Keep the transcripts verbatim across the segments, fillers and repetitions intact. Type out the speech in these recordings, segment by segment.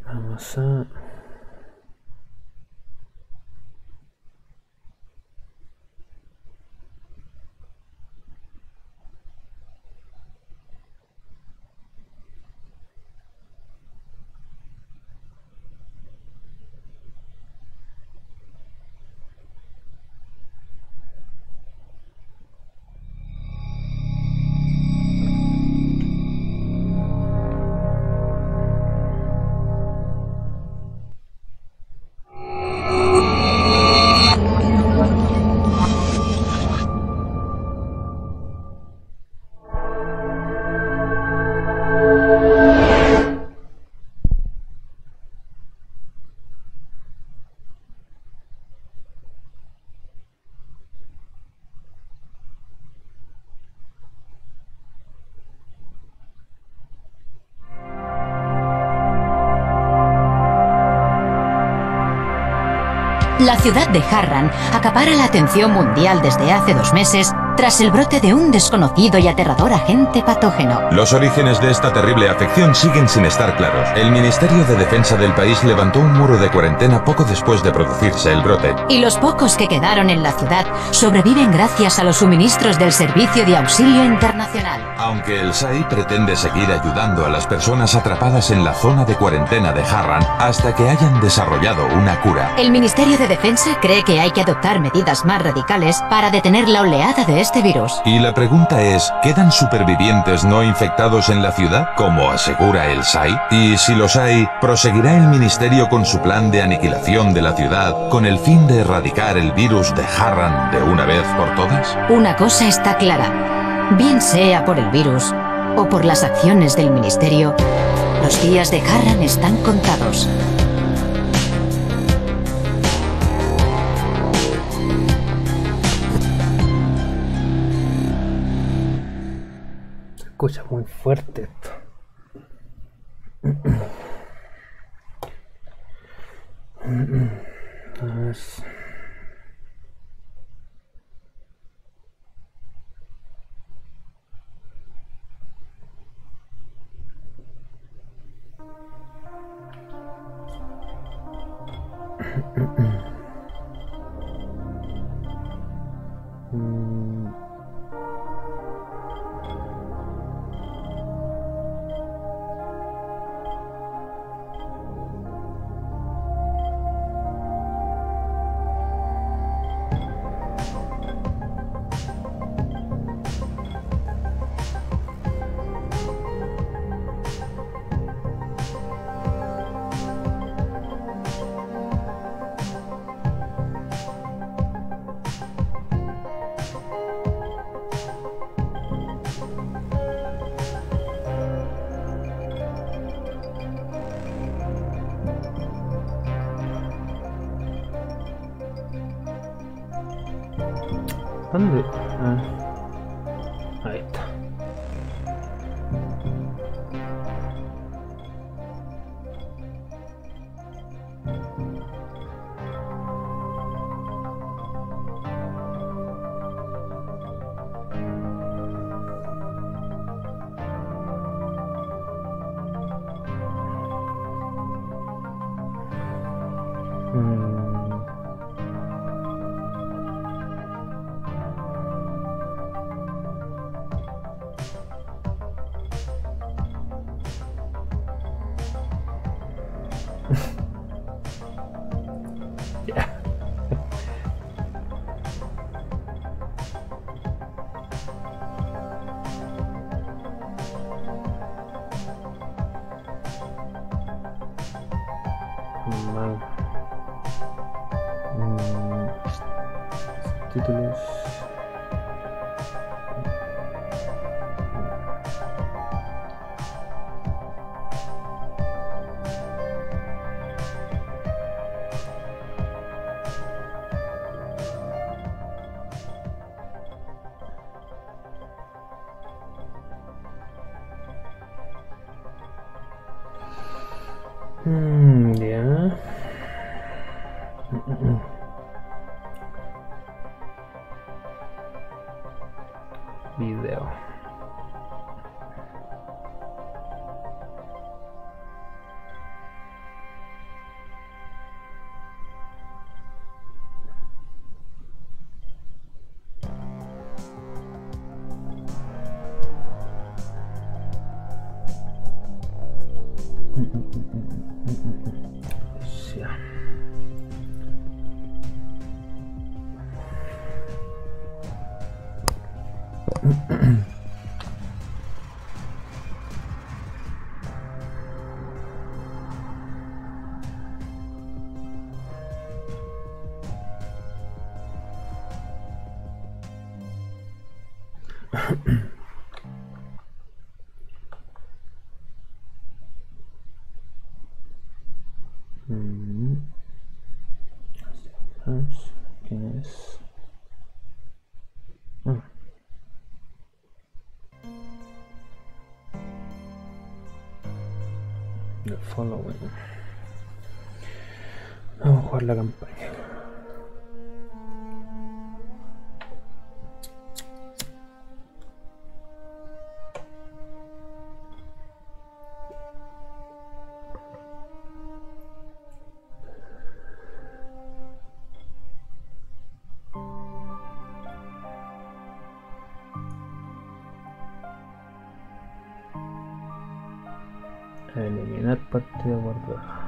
Vamos a... La ciudad de Harran acapara la atención mundial desde hace dos meses tras el brote de un desconocido y aterrador agente patógeno. Los orígenes de esta terrible afección siguen sin estar claros. El Ministerio de Defensa del país levantó un muro de cuarentena poco después de producirse el brote. Y los pocos que quedaron en la ciudad sobreviven gracias a los suministros del Servicio de Auxilio Internacional. Aunque el S A I pretende seguir ayudando a las personas atrapadas en la zona de cuarentena de Harran hasta que hayan desarrollado una cura. El Ministerio de Defensa cree que hay que adoptar medidas más radicales para detener la oleada de este virus. Y la pregunta es, ¿quedan supervivientes no infectados en la ciudad, como asegura el S A I? Y si los hay, ¿proseguirá el Ministerio con su plan de aniquilación de la ciudad con el fin de erradicar el virus de Harran de una vez por todas? Una cosa está clara. Bien sea por el virus o por las acciones del Ministerio, los días de Harran están contados. Se escucha muy fuerte esto. A ver. ¿Dónde? Ah, ahí está. Mm. Ya. Mal. Mm, títulos. Mm, ya. Mm, mm, mm. Video. Mm. ¿Quién es? Mm. The following. Vamos a jugar la campaña. Eliminar partida guardada.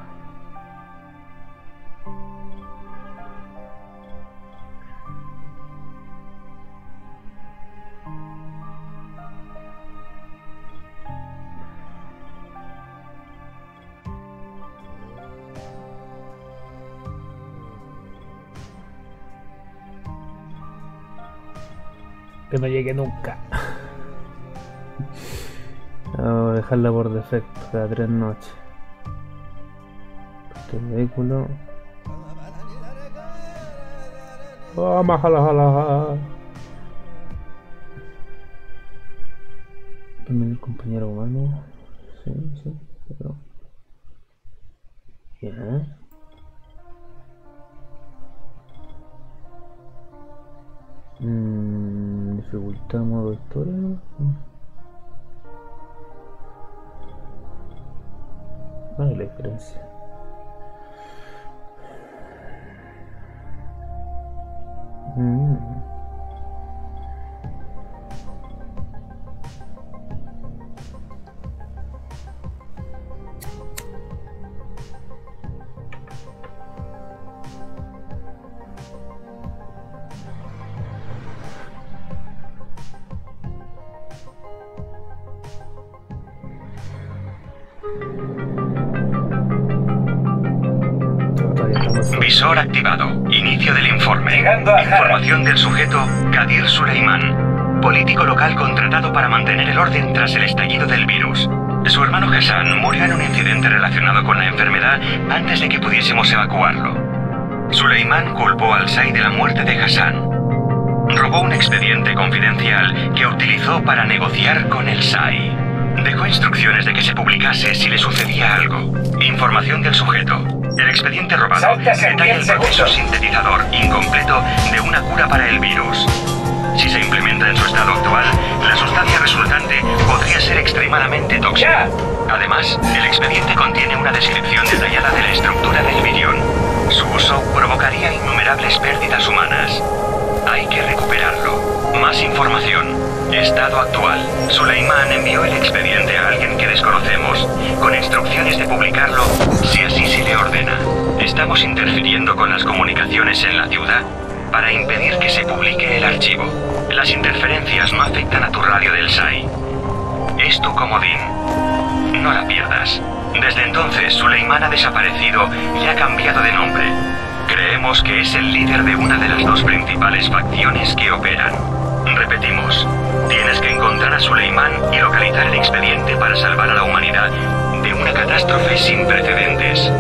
Que no llegue nunca. Vamos a dejarla por defecto, cada tres noches. Este vehículo. Oh, majala, jala. El compañero humano. Sí, sí, pero. Ya. Mm, dificultad modo historia. No hay la diferencia. Mm. Visor activado. Inicio del informe. Información del sujeto Qadir Suleiman, político local contratado para mantener el orden tras el estallido del virus. Su hermano Hassan murió en un incidente relacionado con la enfermedad antes de que pudiésemos evacuarlo. Suleiman culpó al S A I de la muerte de Hassan. Robó un expediente confidencial que utilizó para negociar con el S A I. Dejó instrucciones de que se publicase si le sucedía algo. Información del sujeto. El expediente robado detalla el proceso sintetizador incompleto de una cura para el virus. Si se implementa en su estado actual, la sustancia resultante podría ser extremadamente tóxica. Además, el expediente contiene una descripción detallada de la estructura del virión. Su uso provocaría innumerables pérdidas humanas. Hay que recuperarlo. Más información. Estado actual. Suleiman envió el expediente a alguien que desconocemos, con instrucciones de publicarlo si así se le ordena. Estamos interfiriendo con las comunicaciones en la ciudad para impedir que se publique el archivo. Las interferencias no afectan a tu radio del S A I. Es tu comodín. No la pierdas. Desde entonces, Suleiman ha desaparecido y ha cambiado de nombre. Creemos que es el líder de una de las dos principales facciones que operan. Repetimos, tienes que encontrar a Suleiman y localizar el expediente para salvar a la humanidad de una catástrofe sin precedentes.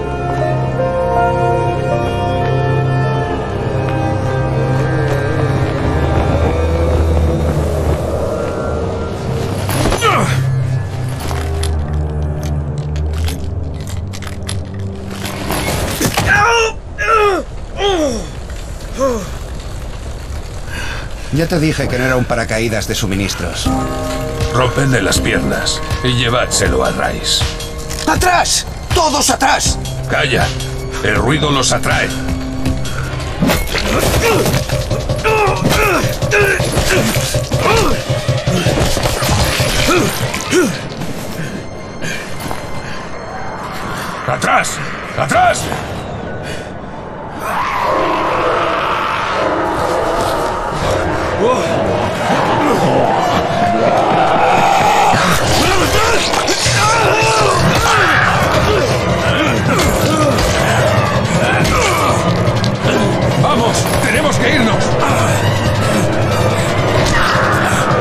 Ya te dije que no era un paracaídas de suministros. Rompedle las piernas y llevádselo a Rice. ¡Atrás! ¡Todos atrás! Calla. El ruido los atrae. ¡Atrás! ¡Atrás! ¡Vamos! ¡Tenemos que irnos!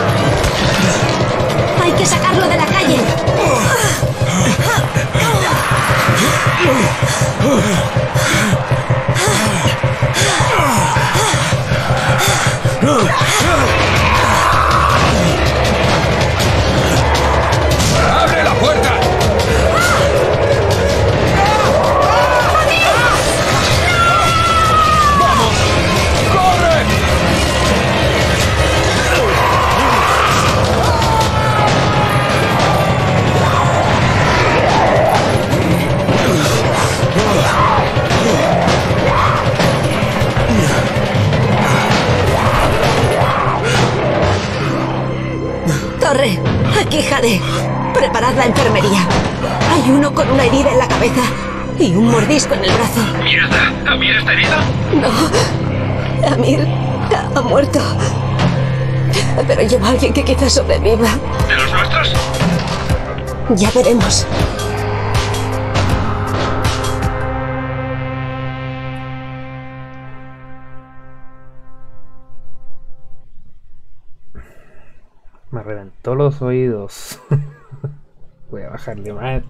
encontraré. Preparad la enfermería. Hay uno con una herida en la cabeza y un mordisco en el brazo. ¡Mierda! ¿Amir está herido? No. Amir ha muerto. Pero llevo a alguien que quizás sobreviva. ¿De los nuestros? Ya veremos. Me reventó los oídos. Voy a bajarle más.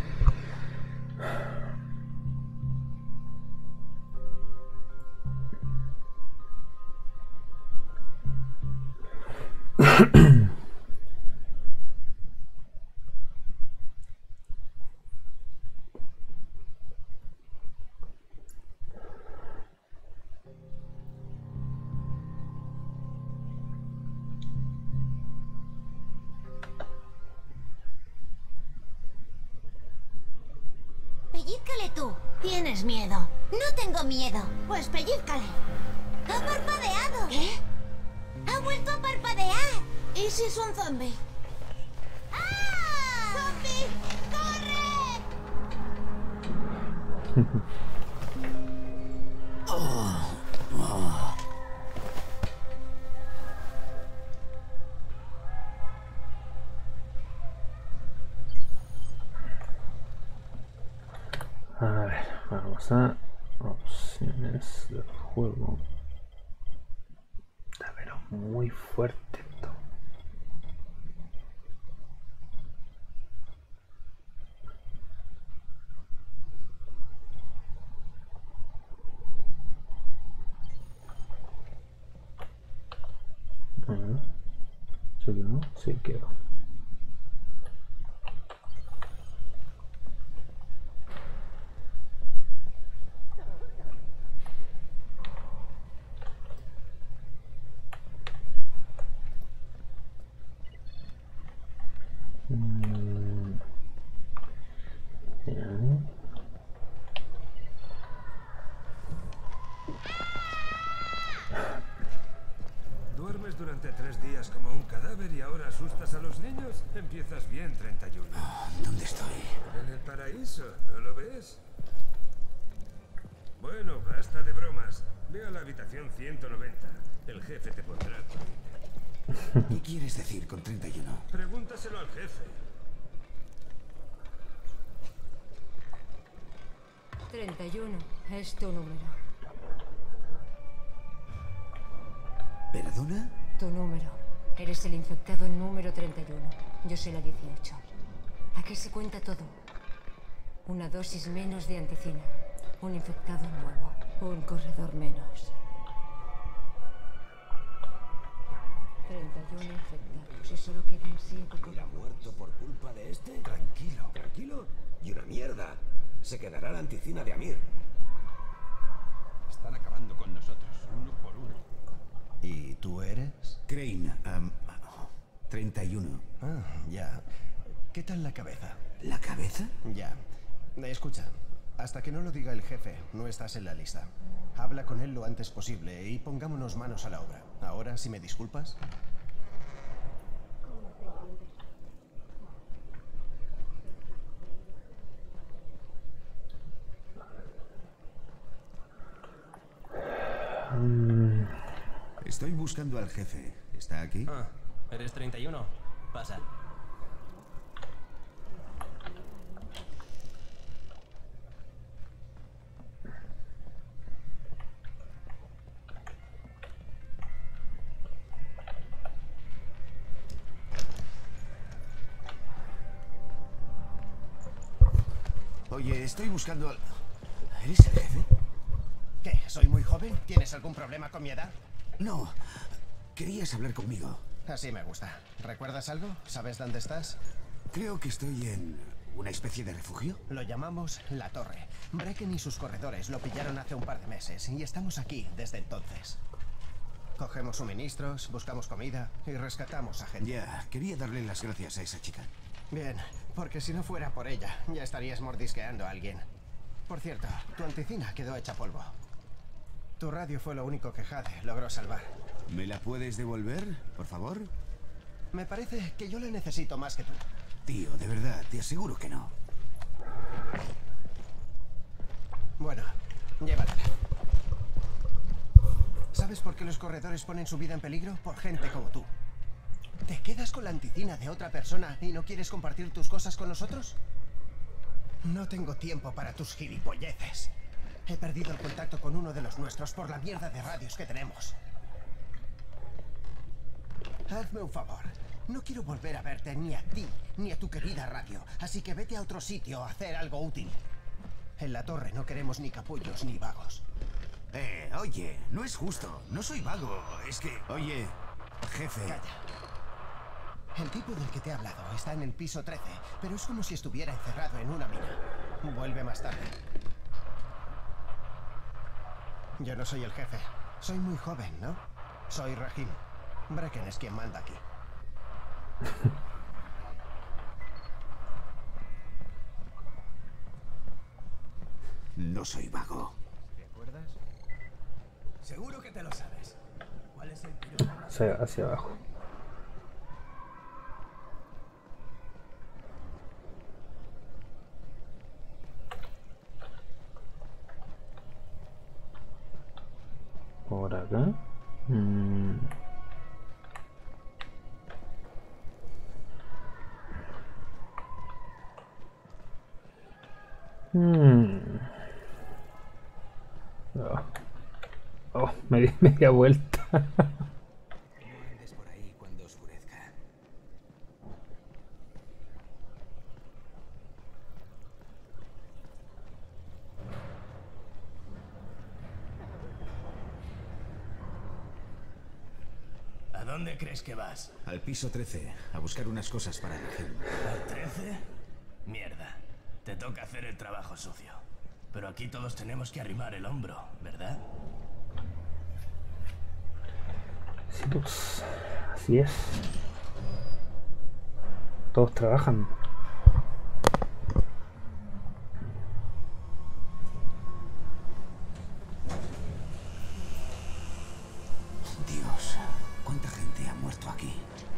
Pellízcale tú. Tienes miedo. No tengo miedo. Pues pellízcale. Ha parpadeado. ¿Qué? Ha vuelto a parpadear. ¿Y si es un zombie? ¡Ah! ¡Zombie! ¡Corre! Oh, oh. A ver, vamos a opciones del juego. Está pero muy fuerte esto. ¿Sí quedó? Sí quedó. ¿Duermes durante tres días como un cadáver y ahora asustas a los niños? Empiezas bien, treinta y uno. Oh, ¿dónde estoy? En el paraíso, ¿no lo ves? Bueno, basta de bromas. Ve a la habitación ciento noventa. El jefe te pondrá con... ¿Qué quieres decir con treinta y uno? Pregúntaselo al jefe. treinta y uno es tu número. ¿Perdona? Tu número. Eres el infectado número treinta y uno. Yo soy la dieciocho. Aquí se cuenta todo. Una dosis menos de anticina. Un infectado nuevo. Un corredor menos. treinta y uno infectados y solo quedan siete. ¿Amir ha muerto por culpa de este? Tranquilo, tranquilo. Y una mierda. Se quedará la anticina de Amir. Están acabando con nosotros, uno por uno. ¿Y tú eres? Crane, um, treinta y uno. Ah, ya. ¿Qué tal la cabeza? ¿La cabeza? Ya. Escucha, hasta que no lo diga el jefe, no estás en la lista. Habla con él lo antes posible y pongámonos manos a la obra. Ahora, si me disculpas. Estoy buscando al jefe. ¿Está aquí? Ah, ¿eres treinta y uno? Pasa. Oye, estoy buscando al... ¿Eres el jefe? ¿Qué? ¿Soy muy joven? ¿Tienes algún problema con mi edad? No. Querías hablar conmigo. Así me gusta. ¿Recuerdas algo? ¿Sabes dónde estás? Creo que estoy en una especie de refugio. Lo llamamos La Torre. Brecken y sus corredores lo pillaron hace un par de meses y estamos aquí desde entonces. Cogemos suministros, buscamos comida y rescatamos a gente. Ya, quería darle las gracias a esa chica. Bien, porque si no fuera por ella, ya estarías mordisqueando a alguien. Por cierto, tu anticina quedó hecha polvo. Tu radio fue lo único que Jade logró salvar. ¿Me la puedes devolver, por favor? Me parece que yo le necesito más que tú. Tío, de verdad, te aseguro que no. Bueno, llévatela. ¿Sabes por qué los corredores ponen su vida en peligro? Por gente como tú. ¿Te quedas con la anticina de otra persona y no quieres compartir tus cosas con nosotros? No tengo tiempo para tus gilipolleces. He perdido el contacto con uno de los nuestros por la mierda de radios que tenemos. Hazme un favor. No quiero volver a verte ni a ti, ni a tu querida radio. Así que vete a otro sitio a hacer algo útil. En la torre no queremos ni capullos ni vagos. Eh, oye, no es justo. No soy vago. Es que, oye, jefe... Calla. El tipo del que te he hablado está en el piso trece, pero es como si estuviera encerrado en una mina. Vuelve más tarde. Yo no soy el jefe. Soy muy joven, ¿no? Soy Rahim. Brecken es quien manda aquí. No soy vago. ¿Te acuerdas? Seguro que te lo sabes. ¿Cuál es el tiro? Hacia, hacia abajo. Por acá. Mm. Mm. Oh. Oh, me di media vuelta. No andes por ahí cuando oscurezca. ¿A dónde crees que vas? Al piso trece, a buscar unas cosas para Rahim. ¿Al trece? Mierda. Te toca hacer el trabajo sucio. Pero aquí todos tenemos que arrimar el hombro, ¿verdad? Sí, pues, así es. Todos trabajan. Dios, ¿cuánta gente ha muerto aquí?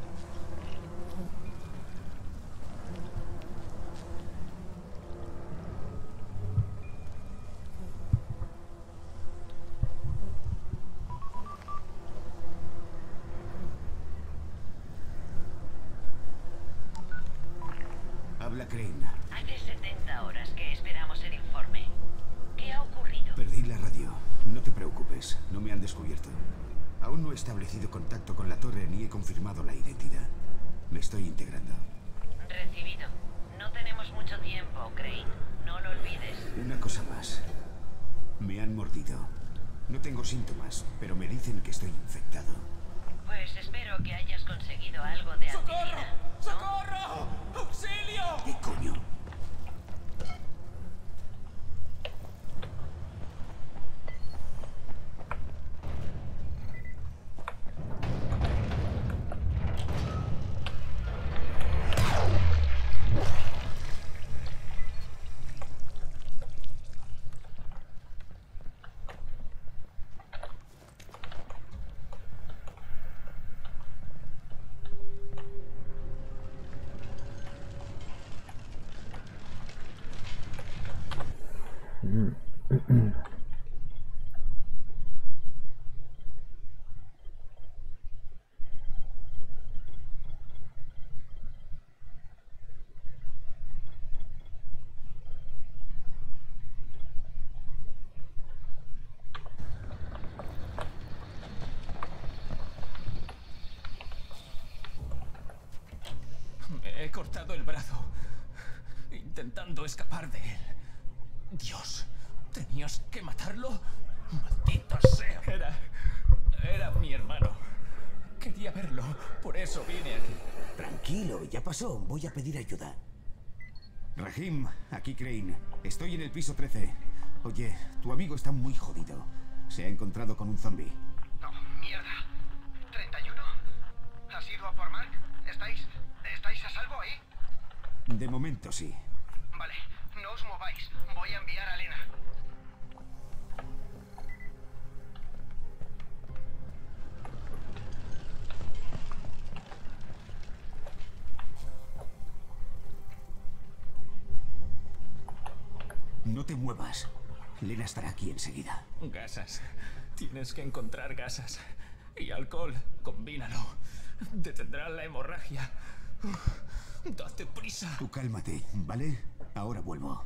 Habla Crane. Hace setenta horas que esperamos el informe. ¿Qué ha ocurrido? Perdí la radio. No te preocupes, no me han descubierto. Aún no he establecido contacto con la torre ni he confirmado la identidad. Me estoy integrando. Recibido. No tenemos mucho tiempo, Crane. No lo olvides. Una cosa más. Me han mordido. No tengo síntomas, pero me dicen que estoy infectado. Pues espero que hayas conseguido algo de anticina. ¡Socorro! ¡Auxilio! ¿Qué coño? Me he cortado el brazo, intentando escapar de él. Dios, ¿tenías que matarlo? ¡Maldita sea! Era... era mi hermano. Quería verlo, por eso vine aquí. Tranquilo, ya pasó. Voy a pedir ayuda. Rahim, aquí Crane. Estoy en el piso trece. Oye, tu amigo está muy jodido. Se ha encontrado con un zombie. No, mierda. ¿treinta y uno? ¿Has ido a por Mark? ¿Estáis... estáis a salvo ahí? De momento sí. Vale, no os mováis. Voy a enviar a Lena. No te muevas. Lena estará aquí enseguida. Gasas. Tienes que encontrar gasas. Y alcohol. Combínalo. Detendrá la hemorragia. Date prisa. Tú cálmate, ¿vale? Ahora vuelvo.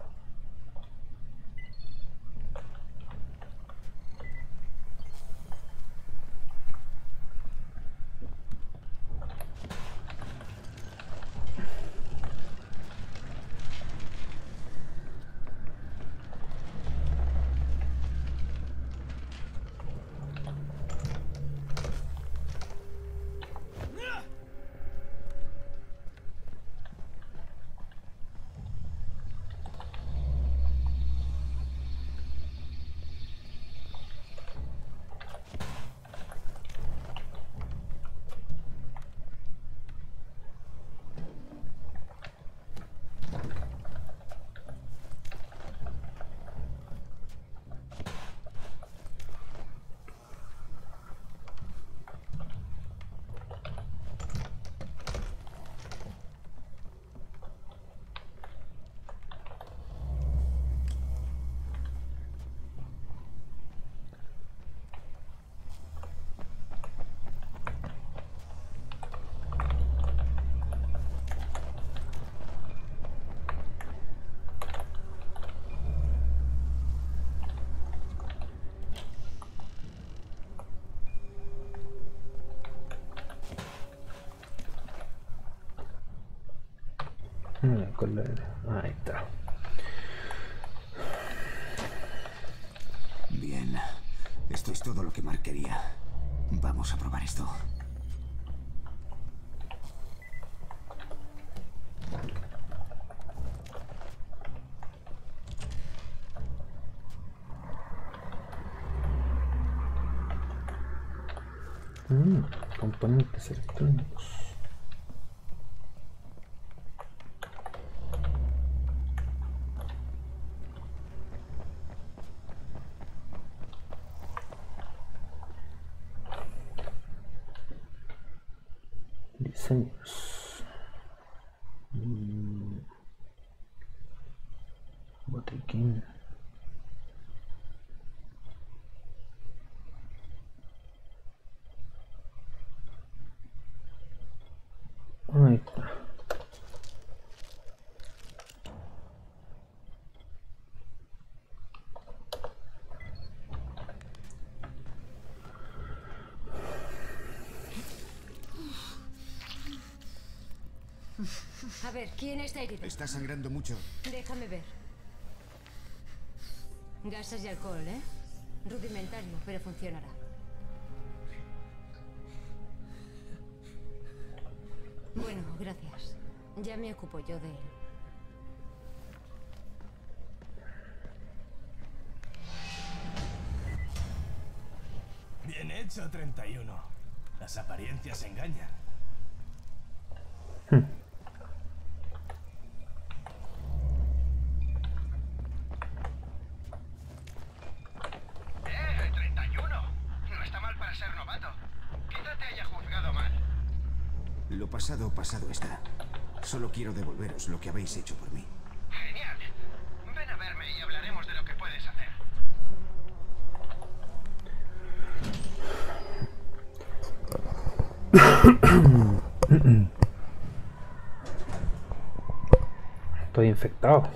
Con la... Ahí está. Bien. Esto es todo lo que Mark quería. Vamos a probar esto. Mm, componentes electrónicos. Diseños. Mm. Botiquín. Ahí está. A ver, ¿quién está herido? Está sangrando mucho. Déjame ver. Gases y alcohol, ¿eh? Rudimentario, pero funcionará. Bueno, gracias. Ya me ocupo yo de él. Bien hecho, treinta y uno. Las apariencias engañan. ¡Eh, treinta y uno! No está mal para ser novato. Quizá te haya juzgado mal. Lo pasado, pasado está. Solo quiero devolveros lo que habéis hecho por mí. Genial. Ven a verme y hablaremos de lo que puedes hacer. Estoy infectado.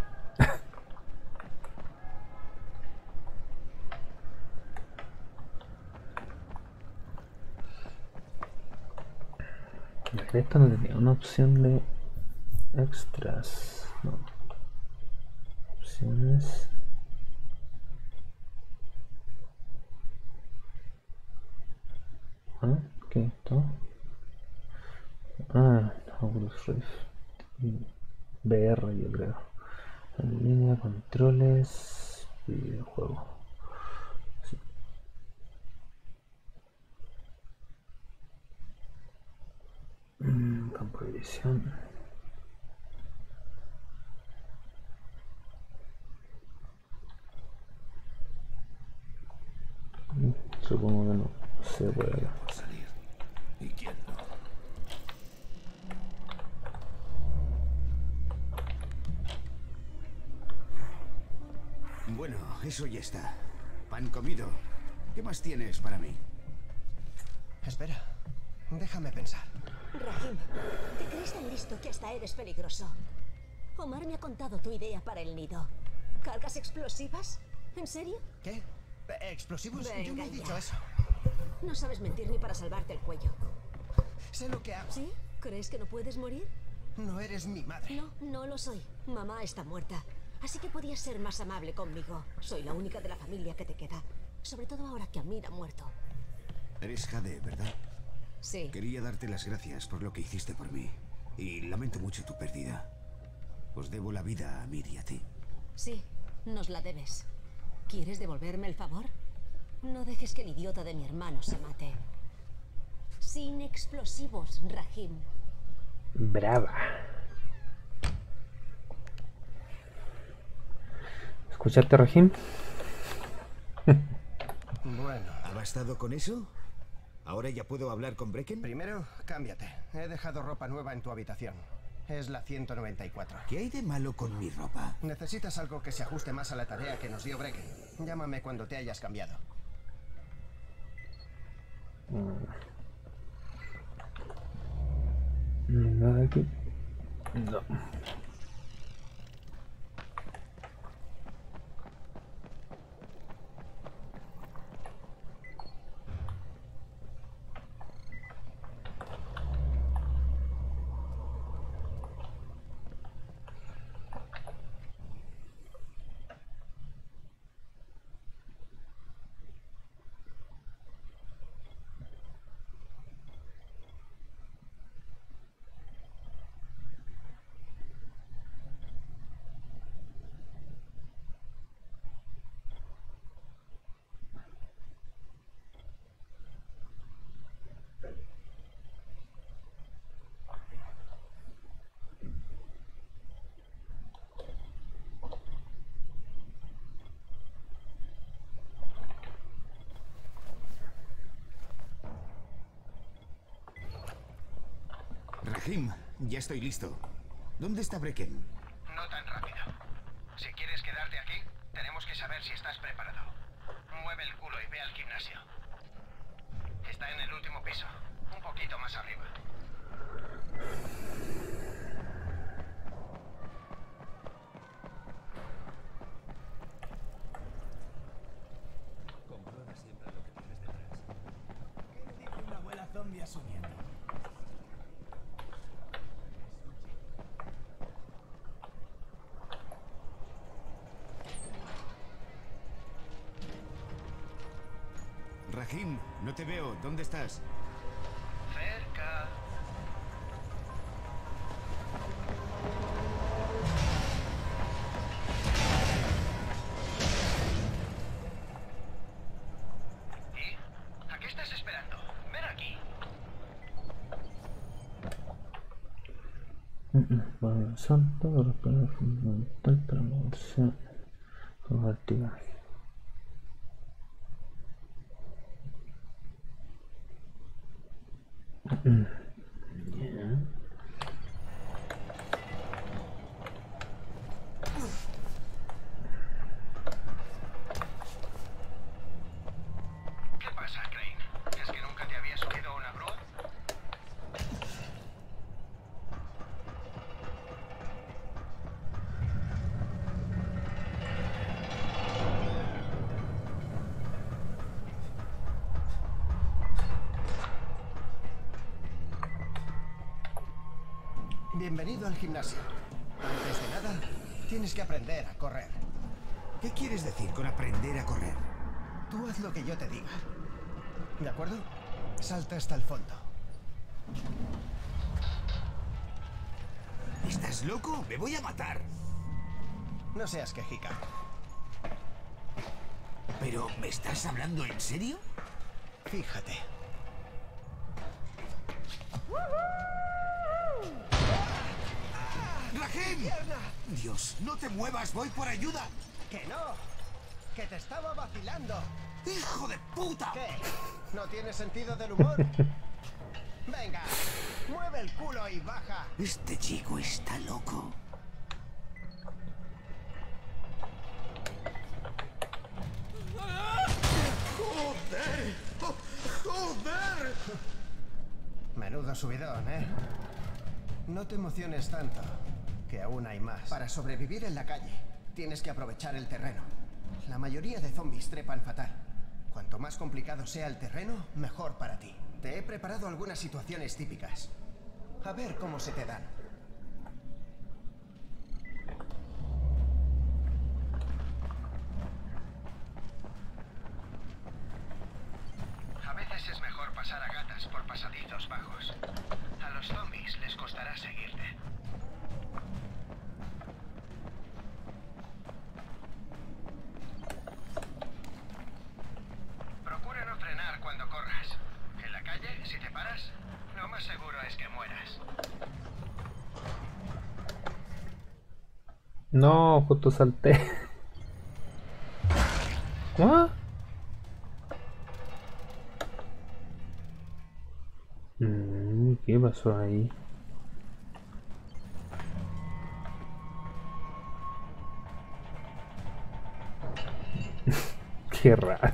Esto no tenía una opción de extras. No. Opciones. Ah, ¿qué es esto? Ah, Oculus Rift. V R, yo creo. En línea, controles, videojuego. Sí. Mm, campo de visión. Mm, supongo que no se puede salir. ¿Y quién no? Bueno, eso ya está. Pan comido. ¿Qué más tienes para mí? Espera, déjame pensar. Rahim, te crees tan listo que hasta eres peligroso. Omar me ha contado tu idea para el nido. ¿Cargas explosivas? ¿En serio? ¿Qué? ¿Explosivos? Venga, Yo no he dicho ya. eso. No sabes mentir ni para salvarte el cuello. Sé lo que hago. ¿Sí? ¿Crees que no puedes morir? No eres mi madre. No, no lo soy. Mamá está muerta. Así que podías ser más amable conmigo. Soy la única de la familia que te queda. Sobre todo ahora que Amir ha muerto. Eres Jade, ¿verdad? Sí. Quería darte las gracias por lo que hiciste por mí. Y lamento mucho tu pérdida. Os debo la vida a Amir y a ti. Sí, nos la debes. ¿Quieres devolverme el favor? No dejes que el idiota de mi hermano se mate. Sin explosivos, Rahim. Brava. ¿Escuchaste, Rahim? Bueno. ¿Ha bastado con eso? ¿Ahora ya puedo hablar con Brecken? Primero, cámbiate. He dejado ropa nueva en tu habitación. Es la ciento noventa y cuatro. ¿Qué hay de malo con mi ropa? Necesitas algo que se ajuste más a la tarea que nos dio Brecken. Llámame cuando te hayas cambiado. Nada aquí. No. Rahim, ya estoy listo. ¿Dónde está Brecken? No tan rápido. Si quieres quedarte aquí, tenemos que saber si estás preparado. Mueve el culo y ve al gimnasio. Está en el último piso, un poquito más arriba. Comprueba siempre lo que tienes detrás. ¿Qué le dice una abuela zombie a su nieto? Rahim, no te veo. ¿Dónde estás? Cerca. ¿Y? ¿A qué estás esperando? Ven aquí. Bueno, son todos los planes fundamentales para moverse con activar. ¿Qué pasa, Crane? ¿Es que nunca te había subido a una grúa? Bienvenido al gimnasio. Antes de nada, tienes que aprender a correr. ¿Qué quieres decir con aprender a correr? Tú haz lo que yo te diga. ¿De acuerdo? Salta hasta el fondo. ¿Estás loco? ¡Me voy a matar! No seas quejica. ¿Pero me estás hablando en serio? Fíjate. ¡Rahim! Dios, no te muevas, voy por ayuda. ¡Que no! ¡Que te estaba vacilando! ¡Hijo de puta! ¿Qué? ¿No tienes sentido del humor? Venga, mueve el culo y baja. Este chico está loco. subidón, ¿eh? No te emociones tanto, que aún hay más. Para sobrevivir en la calle, tienes que aprovechar el terreno. La mayoría de zombies trepan fatal. Cuanto más complicado sea el terreno, mejor para ti. Te he preparado algunas situaciones típicas. A ver cómo se te dan. A veces es mejor pasar a gatas por pasadizos bajos. A los zombies les costará seguirte. Procura no frenar cuando corras. En la calle, si te paras, lo más seguro es que mueras. No, justo salté. ¿What? Mm, ¿qué pasó ahí? Qué raro.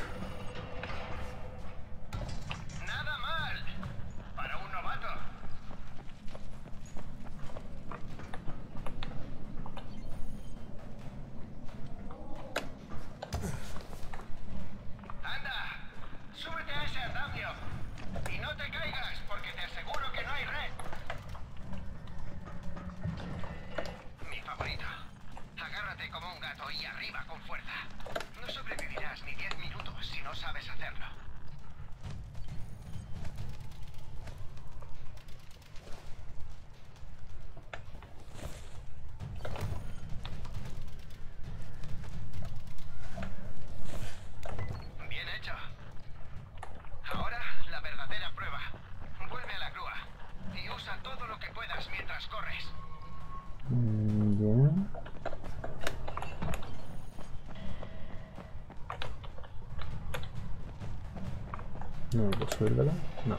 Nada mal para un novato. Anda, súbete a ese andamio y no te caigas porque te aseguro que no hay red. Mi favorito. Agárrate como un gato y arriba con fuerza. No sobrevivirás ni diez minutos si no sabes hacerlo. Bien hecho. Ahora la verdadera prueba. Vuelve a la grúa y usa todo lo que puedas mientras corres. Mm, ya. No puedo subir, ¿verdad? No.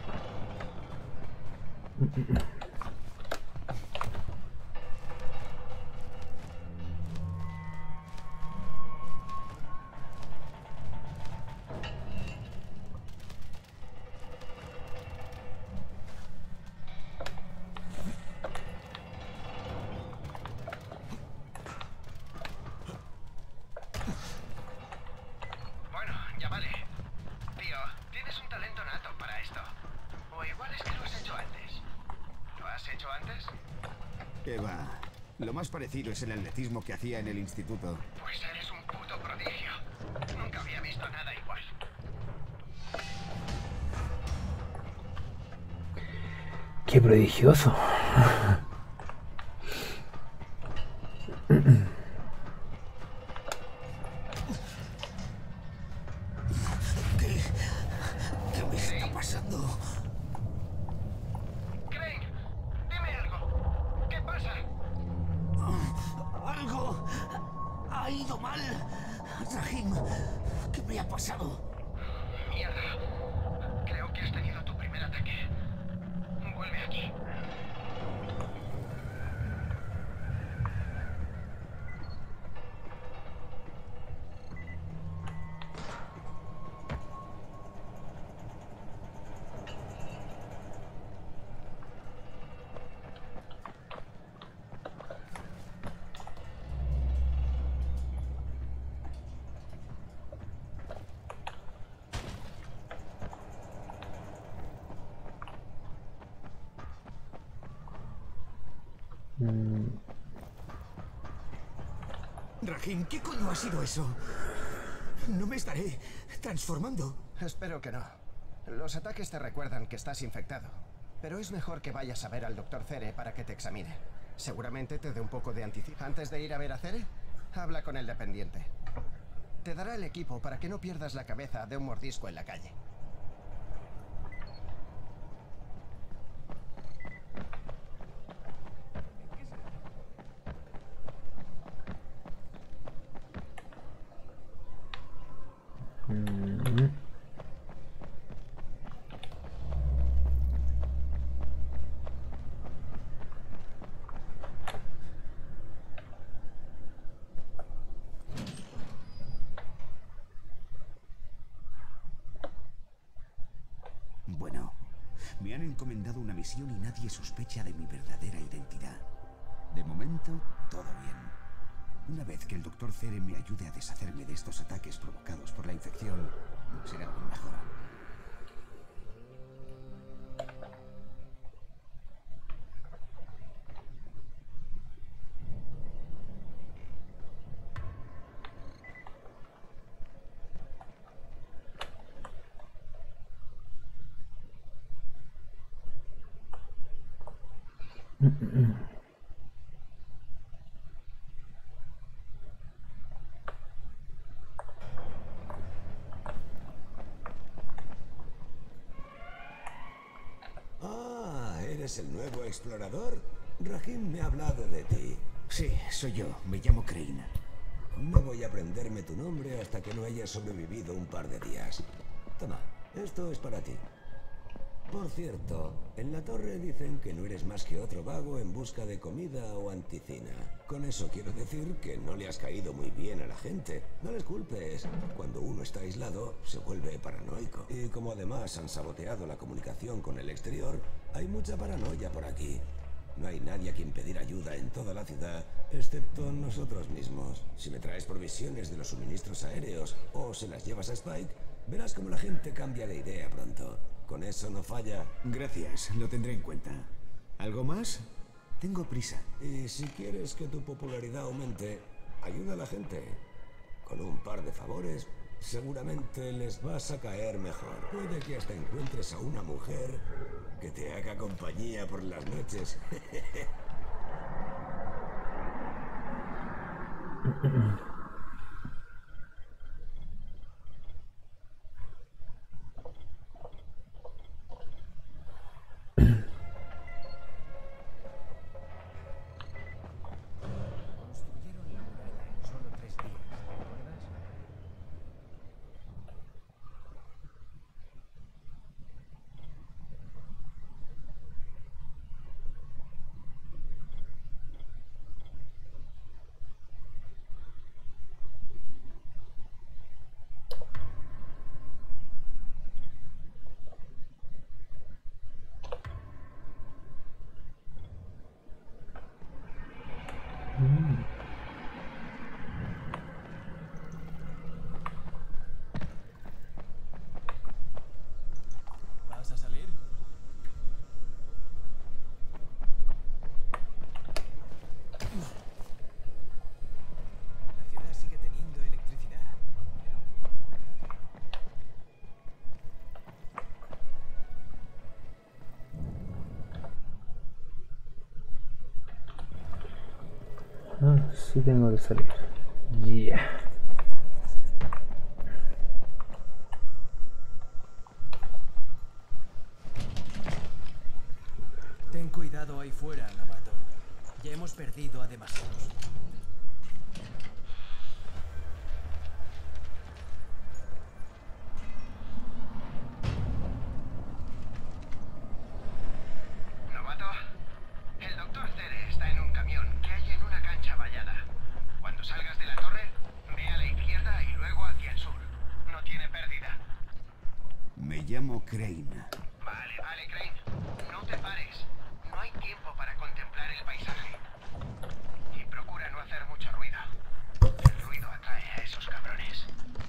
Bueno, ya vale. Tío, tienes un talento nato para esto. O igual es que lo has hecho antes. ¿Lo has hecho antes? ¿Qué va? Lo más parecido es el atletismo que hacía en el instituto. Pues eres un puto prodigio. Nunca había visto nada igual. Qué prodigioso. ¿Qué? ¿Qué me está pasando? Crane, dime algo. ¿Qué pasa? Algo ha ido mal. Rahim, ¿qué me ha pasado? Mierda. Creo que has tenido tu primer ataque. Vuelve aquí. Mm, Rahim, ¿qué coño ha sido eso? No me estaré transformando. Espero que no. Los ataques te recuerdan que estás infectado. Pero es mejor que vayas a ver al doctor Cere para que te examine. Seguramente te dé un poco de anticipo. Antes de ir a ver a Cere, habla con el dependiente. Te dará el equipo para que no pierdas la cabeza de un mordisco en la calle. mm. han encomendado una misión y nadie sospecha de mi verdadera identidad. De momento, todo bien. Una vez que el doctor Cere me ayude a deshacerme de estos ataques provocados por la infección, será aún mejor. Ah, ¿eres el nuevo explorador? Rahim me ha hablado de ti. Sí, soy yo. Me llamo Crane. No voy a aprenderme tu nombre hasta que no hayas sobrevivido un par de días. Toma, esto es para ti. Por cierto, en la torre dicen que no eres más que otro vago en busca de comida o anticina. Con eso quiero decir que no le has caído muy bien a la gente. No les culpes. Cuando uno está aislado, se vuelve paranoico. Y como además han saboteado la comunicación con el exterior, hay mucha paranoia por aquí. No hay nadie a quien pedir ayuda en toda la ciudad, excepto nosotros mismos. Si me traes provisiones de los suministros aéreos o se las llevas a Spike, verás cómo la gente cambia de idea pronto. Con eso no falla. Gracias, lo tendré en cuenta. ¿Algo más? Tengo prisa. Y si quieres que tu popularidad aumente, ayuda a la gente. Con un par de favores, seguramente les vas a caer mejor. Puede que hasta encuentres a una mujer que te haga compañía por las noches. ¿Vas a salir? La ciudad sigue teniendo electricidad, Ah, sí tengo que salir. Yeah. Ten cuidado ahí fuera, novato. Ya hemos perdido a demasiados. Novato, el doctor Cere está en un camión que hay en una cancha vallada. Cuando salgas de la torre, ve a la izquierda y luego hacia el sur. No tiene pérdida. Me llamo Crane. Vale, vale, Crane. No te pares. No hay tiempo para contemplar el paisaje. Y procura no hacer mucho ruido. El ruido atrae a esos cabrones.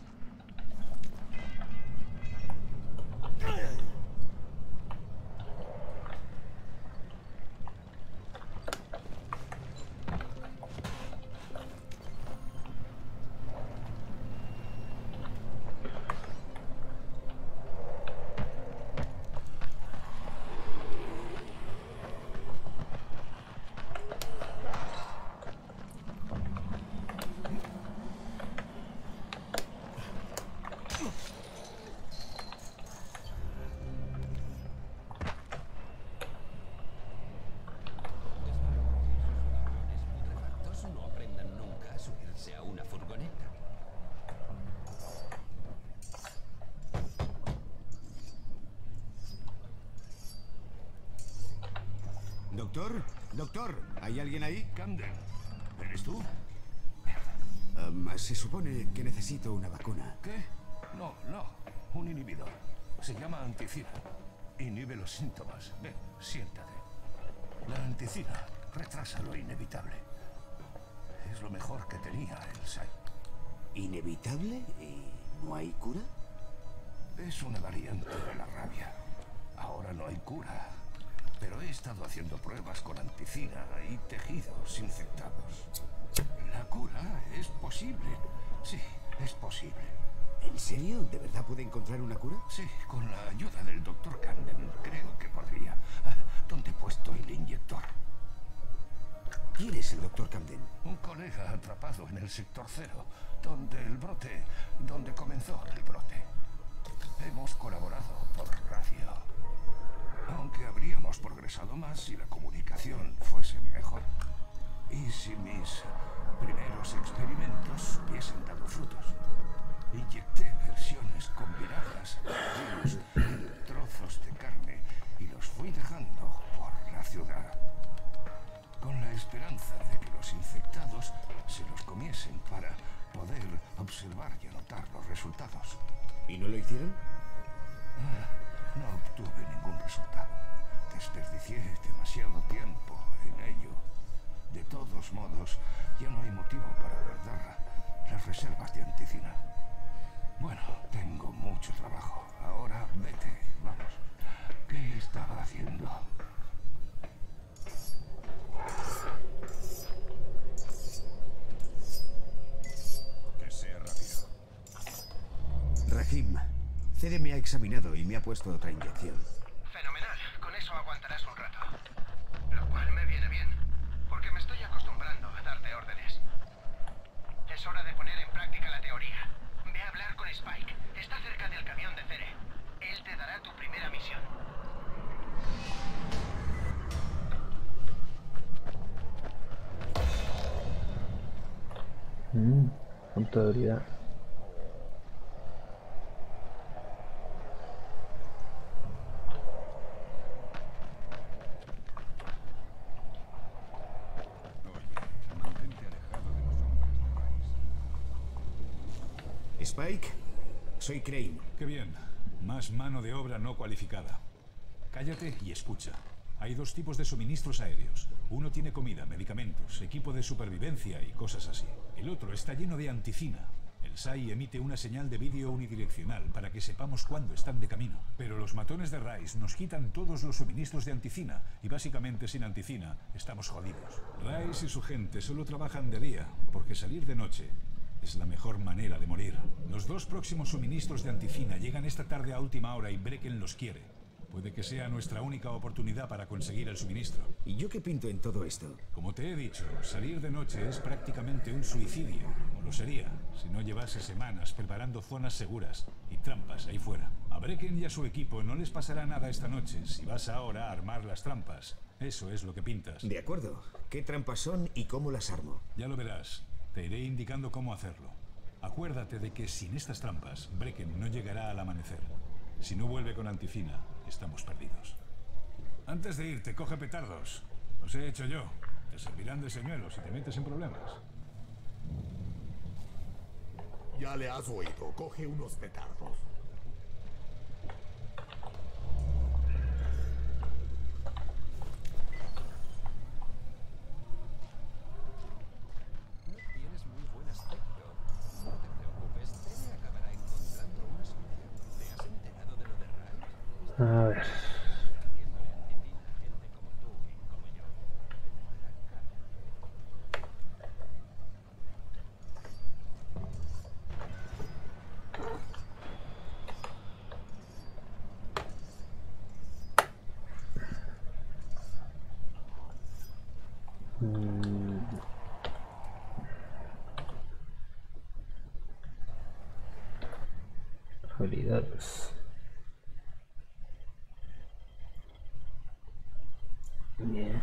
No aprendan nunca a subirse a una furgoneta. ¿Doctor? ¿Doctor? ¿Hay alguien ahí? Camden, ¿eres tú? Um, se supone que necesito una vacuna. ¿Qué? No, no. Un inhibidor. Se llama anticina. inhibe los síntomas. Ven, siéntate. La anticina retrasa lo inevitable. Es lo mejor que tenía el S A I. ¿Inevitable? ¿Y no hay cura? Es una variante de la rabia. Ahora no hay cura. Pero he estado haciendo pruebas con anticina y tejidos infectados. La cura es posible. Sí, es posible. ¿En serio? ¿De verdad puede encontrar una cura? Sí, con la ayuda del doctor Camden creo que podría. ¿Dónde he puesto el inyector? ¿Quién es el doctor Camden? Un colega atrapado en el sector cero, donde el brote, donde comenzó el brote. Hemos colaborado por radio. Aunque habríamos progresado más si la comunicación fuese mejor. Y si mis primeros experimentos hubiesen dado frutos. Inyecté versiones combinadas de virus en trozos de carne y los fui dejando por la ciudad. Con la esperanza de que los infectados se los comiesen para poder observar y anotar los resultados. ¿Y no lo hicieron? Ah, no obtuve ningún resultado. Desperdicié demasiado tiempo en ello. De todos modos, ya no hay motivo para guardar las reservas de anticina. Bueno, tengo mucho trabajo. Ahora vete, vamos. ¿Qué estaba haciendo? Que sea rápido. Rahim, Cere me ha examinado y me ha puesto otra inyección. Fenomenal. Con eso aguantarás un rato. Lo cual me viene bien, porque me estoy acostumbrando a darte órdenes. Es hora de poner en práctica la teoría. Ve a hablar con Spike. Está cerca del camión de Cere. Él te dará tu primera misión. Mm, punto de habilidad. Spike, soy Crane. Qué bien. Más mano de obra no cualificada. Cállate y escucha. Hay dos tipos de suministros aéreos. Uno tiene comida, medicamentos, equipo de supervivencia y cosas así. El otro está lleno de anticina. El S A I emite una señal de vídeo unidireccional para que sepamos cuándo están de camino. Pero los matones de Rice nos quitan todos los suministros de anticina y básicamente sin anticina estamos jodidos. Rice y su gente solo trabajan de día porque salir de noche es la mejor manera de morir. Los dos próximos suministros de anticina llegan esta tarde a última hora y Brecken los quiere. Puede que sea nuestra única oportunidad para conseguir el suministro. ¿Y yo qué pinto en todo esto? Como te he dicho, salir de noche es prácticamente un suicidio. O lo sería, si no llevase semanas preparando zonas seguras y trampas ahí fuera. A Brecken y a su equipo no les pasará nada esta noche si vas ahora a armar las trampas. Eso es lo que pintas. De acuerdo. ¿Qué trampas son y cómo las armo? Ya lo verás. Te iré indicando cómo hacerlo. Acuérdate de que sin estas trampas, Brecken no llegará al amanecer. Si no vuelve con anticina, estamos perdidos. Antes de irte, coge petardos. Los he hecho yo. Te servirán de señuelos si te metes en problemas. Ya le has oído. Coge unos petardos. Tienes muy buen aspecto. No te preocupes, Cere acabará encontrando una solución. ¿Te has enterado de lo de Rice? A ver. Mm. Habilidades. Bien.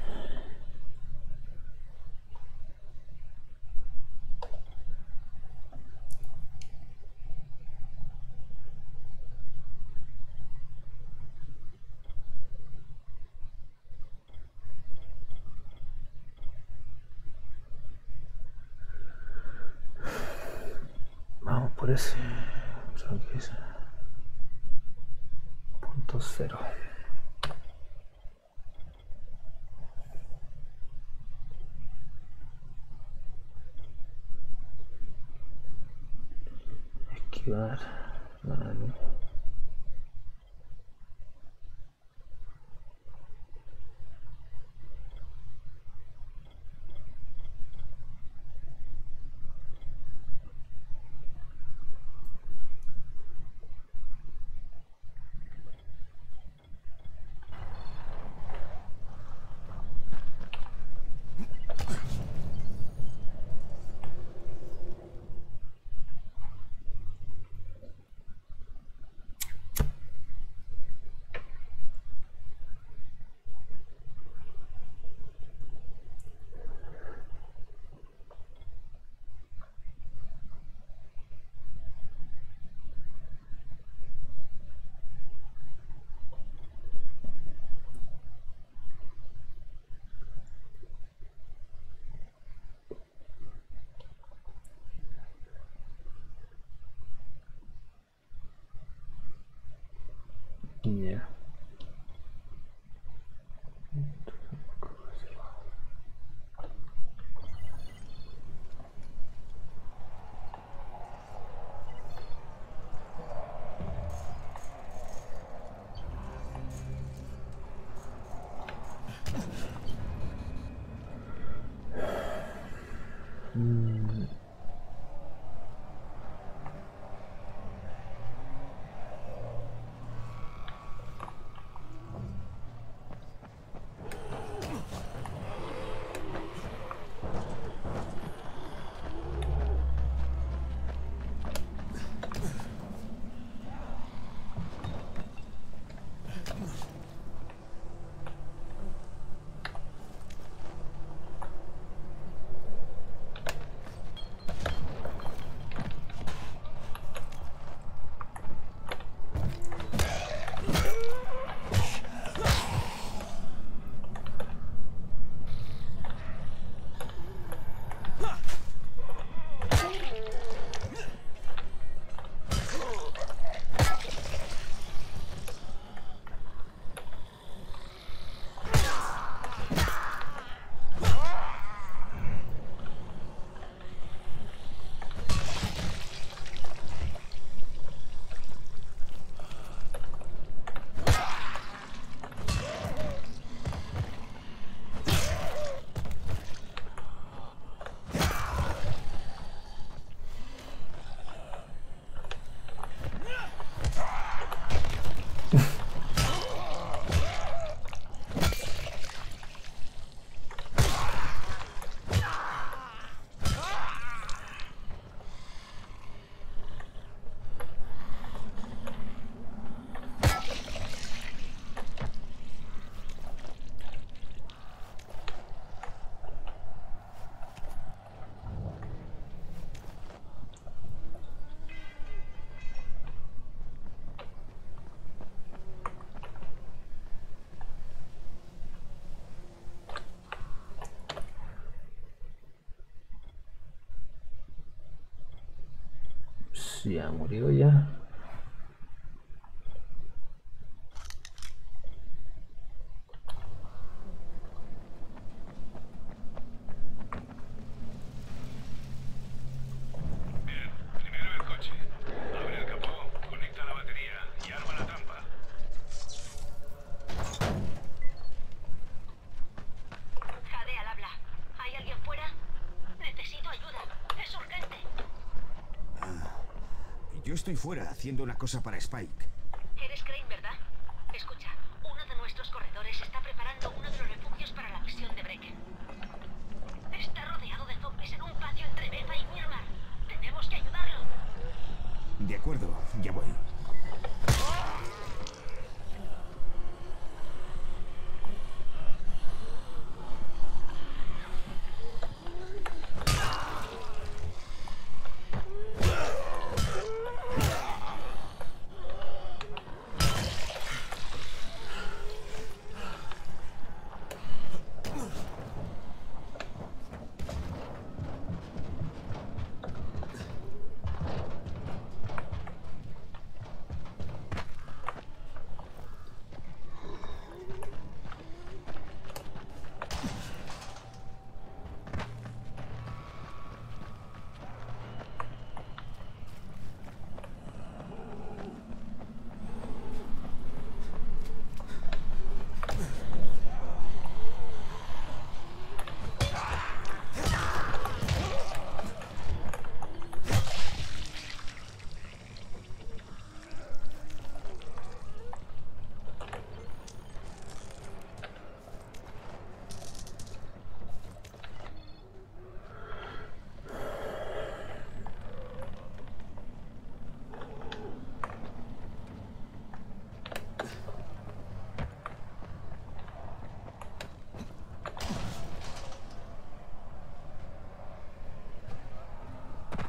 Vamos por ese. Creo que es punto cero. esquivar. Vale. Yeah. Mm. Ya murió ya. Estoy fuera haciendo una cosa para Spike. Eres Crane, ¿verdad? Escucha, uno de nuestros corredores está preparando uno de los refugios para la misión de Brecken. Está rodeado de zombies en un patio entre Beta y Miramar. Tenemos que ayudarlo. De acuerdo, ya voy.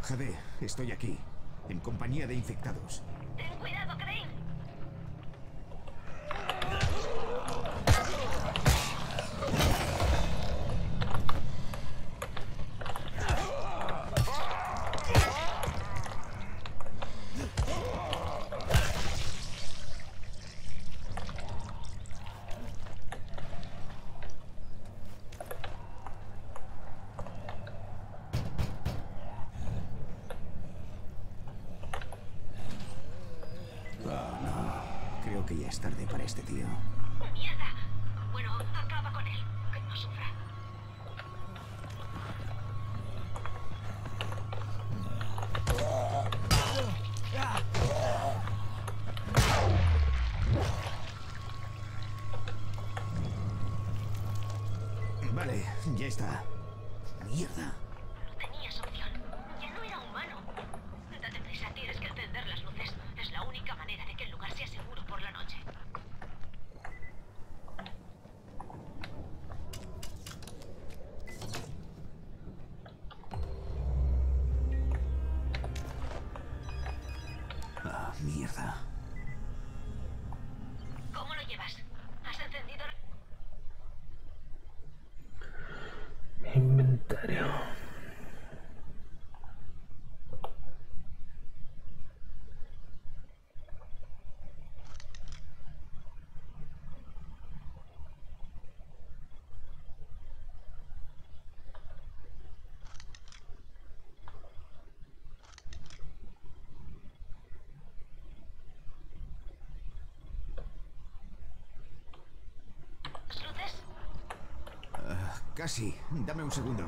Jade, estoy aquí, en compañía de infectados. Ten cuidado, Crane. Creo que ya es tarde para este tío. ¡Mierda! Bueno, acaba con él. Que no sufra. Vale, ya está. Mierda. No tenías opción. Ya no era humano. Date prisa, tienes que encender las luces. Es la única manera de que el lugar sea seguro por la noche. Ah, mierda. ¿Cómo lo llevas? ¿Has encendido? Inventario. ¿Luces? Ah, casi. Dame un segundo.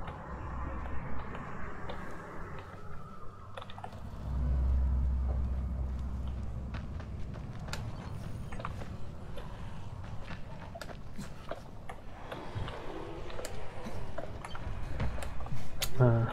Ah.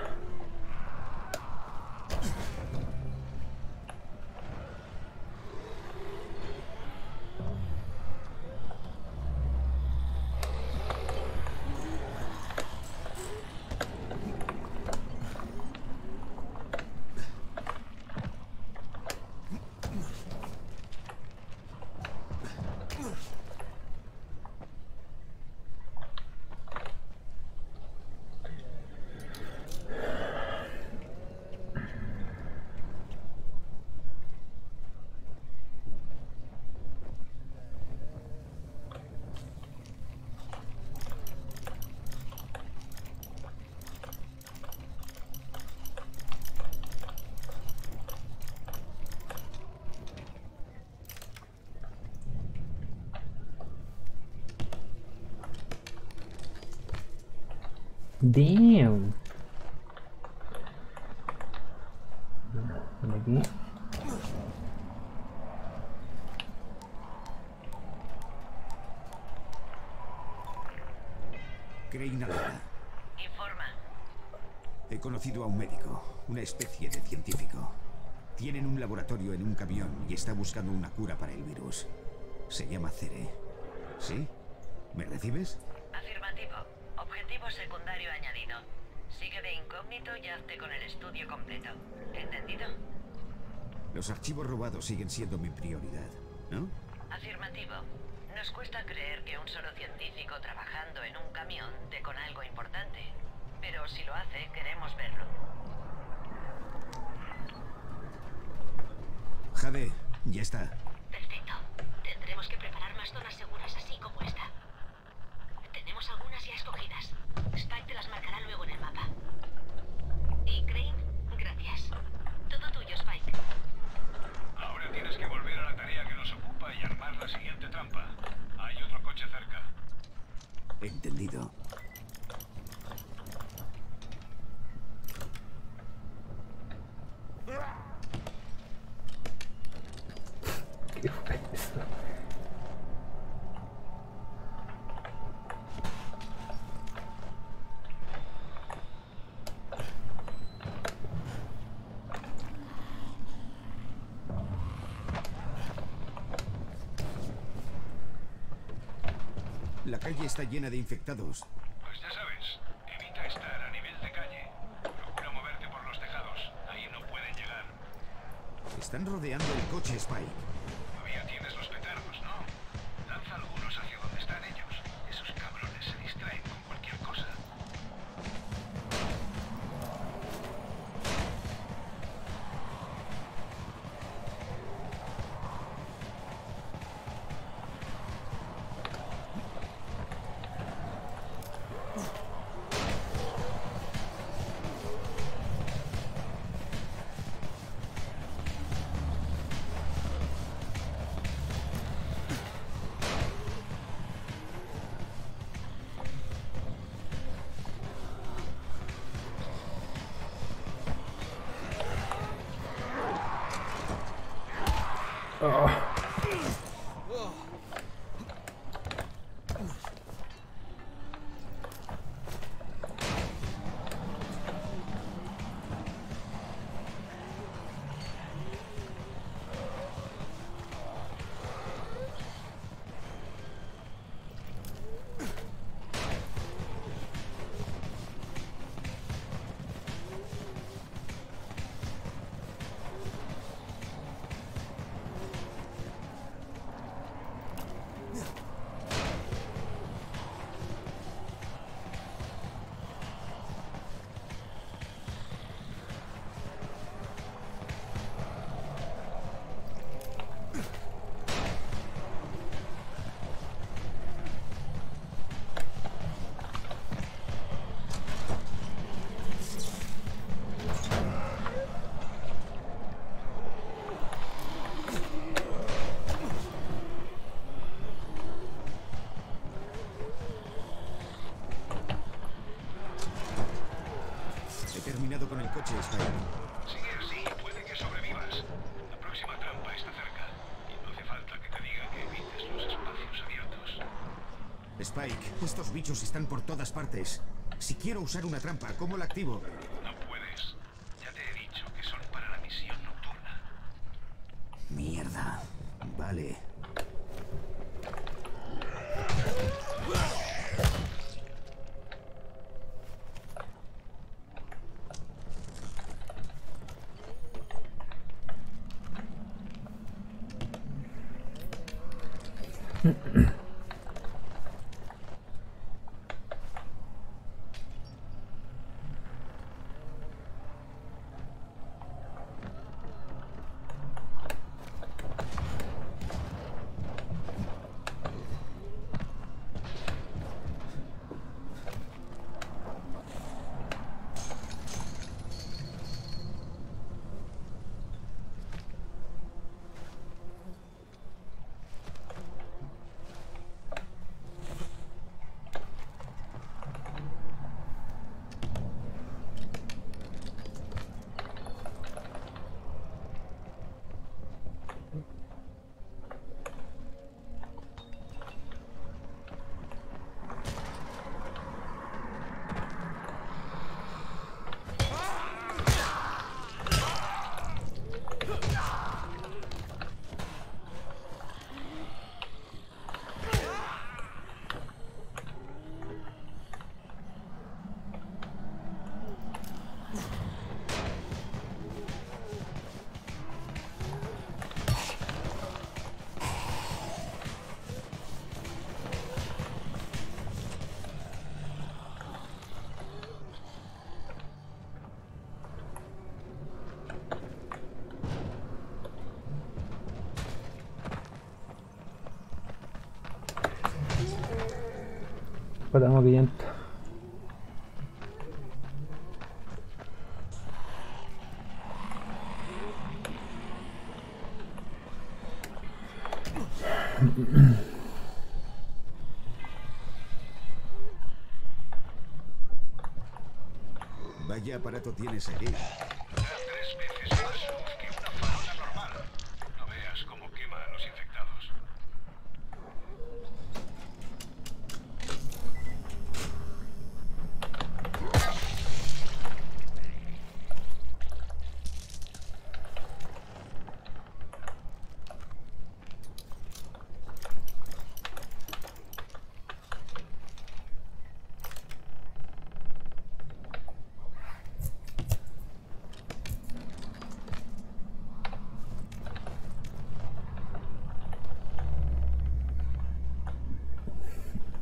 Damn. Por aquí. Crane alerta. Informa. He conocido a un médico, una especie de científico. Tienen un laboratorio en un camión y está buscando una cura para el virus. Se llama Cere. ¿Sí? ¿Me recibes? Afirmativo. Objetivo secundario añadido. Sigue de incógnito y hazte con el estudio completo. ¿Entendido? Los archivos robados siguen siendo mi prioridad, ¿no? Afirmativo. Nos cuesta creer que un solo científico trabajando en un camión dé con algo importante. Pero si lo hace, queremos verlo. Jade, ya está. Perfecto. Tendremos que preparar más zonas seguras así como esta. Tenemos algunas ya escogidas. Spike te las marcará luego en el mapa. Y Crane, gracias. Todo tuyo, Spike. Ahora tienes que volver a la tarea que nos ocupa y armar la siguiente trampa. Hay otro coche cerca. Entendido. ¿Qué fue eso? La calle está llena de infectados. Pues ya sabes, evita estar a nivel de calle. Procura moverte por los tejados. Están rodeando el coche, Spike. Todavía tienes los petardos, ¿no? Lanza algunos hacia donde están ellos. Esos cabrones se distraen con cualquier cosa. Oh. Con el coche, Spike. Sigue así, puede que sobrevivas. La próxima trampa está cerca. Y no hace falta que te diga que evites los espacios abiertos. Spike, estos bichos están por todas partes. Si quiero usar una trampa, ¿cómo la activo? No puedes. Ya te he dicho que son para la misión nocturna. Mierda. Vale. Para movimiento. Vaya aparato tienes aquí. Tres veces más luz que una farola normal. No veas cómo quema a los infectados.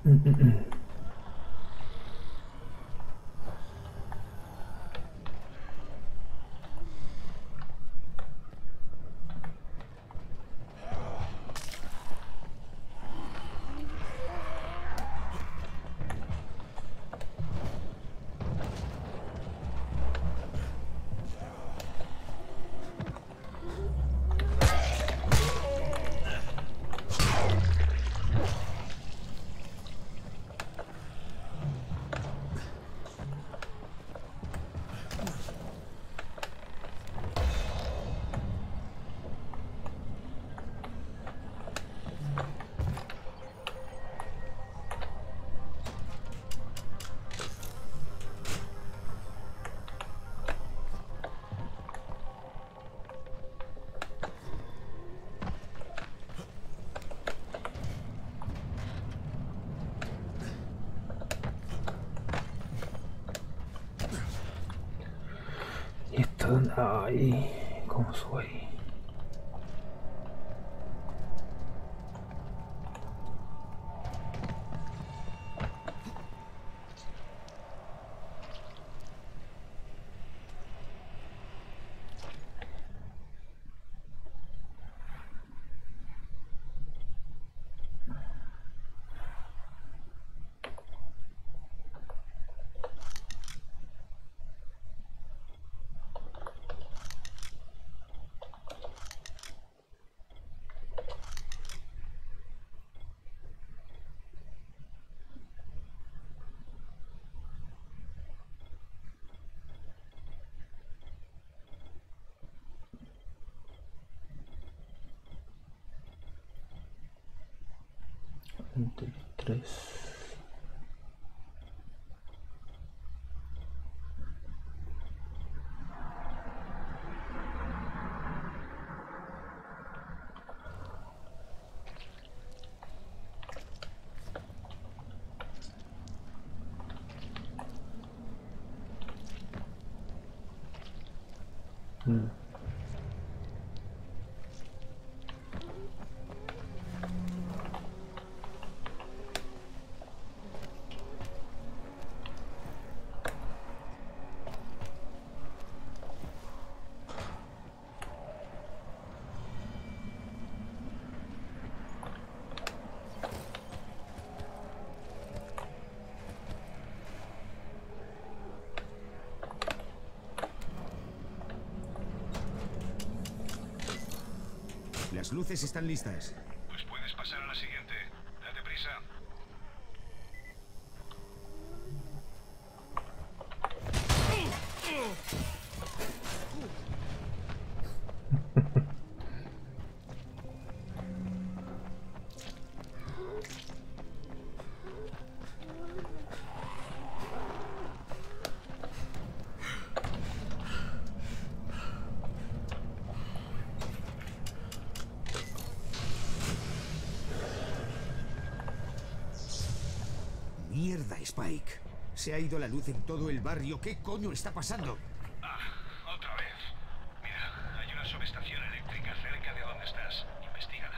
Y esto, ay, ¿cómo subo ahí? veintitrés. Mm. Las luces están listas. Pues puedes pasar a la siguiente. Date prisa. Mierda, Spike. Se ha ido la luz en todo el barrio. ¿Qué coño está pasando? Ah, otra vez. Mira, hay una subestación eléctrica cerca de donde estás. Investígala.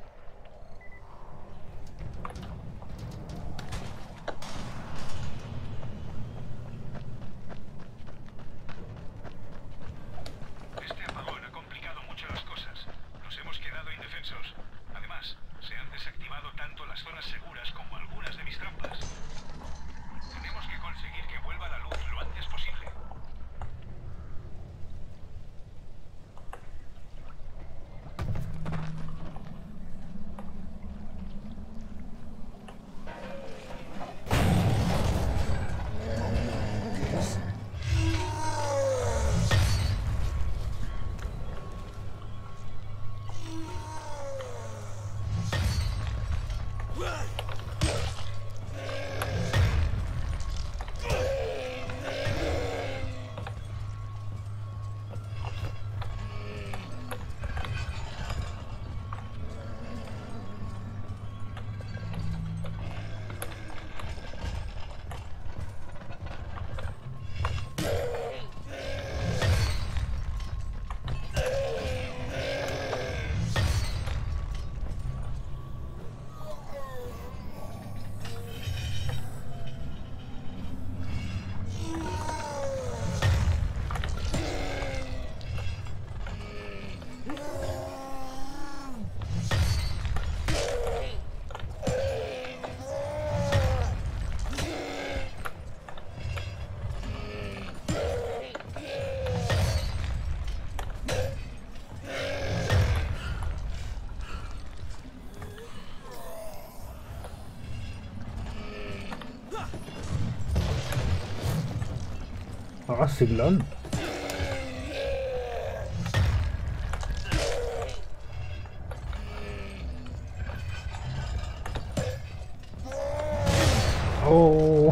Este apagón ha complicado mucho las cosas. Nos hemos quedado indefensos. Además, se han desactivado tanto las zonas seguras como algunas de mis trampas. Tenemos que conseguir que vuelva la luz lo antes posible. Oh, ciclón. Oh.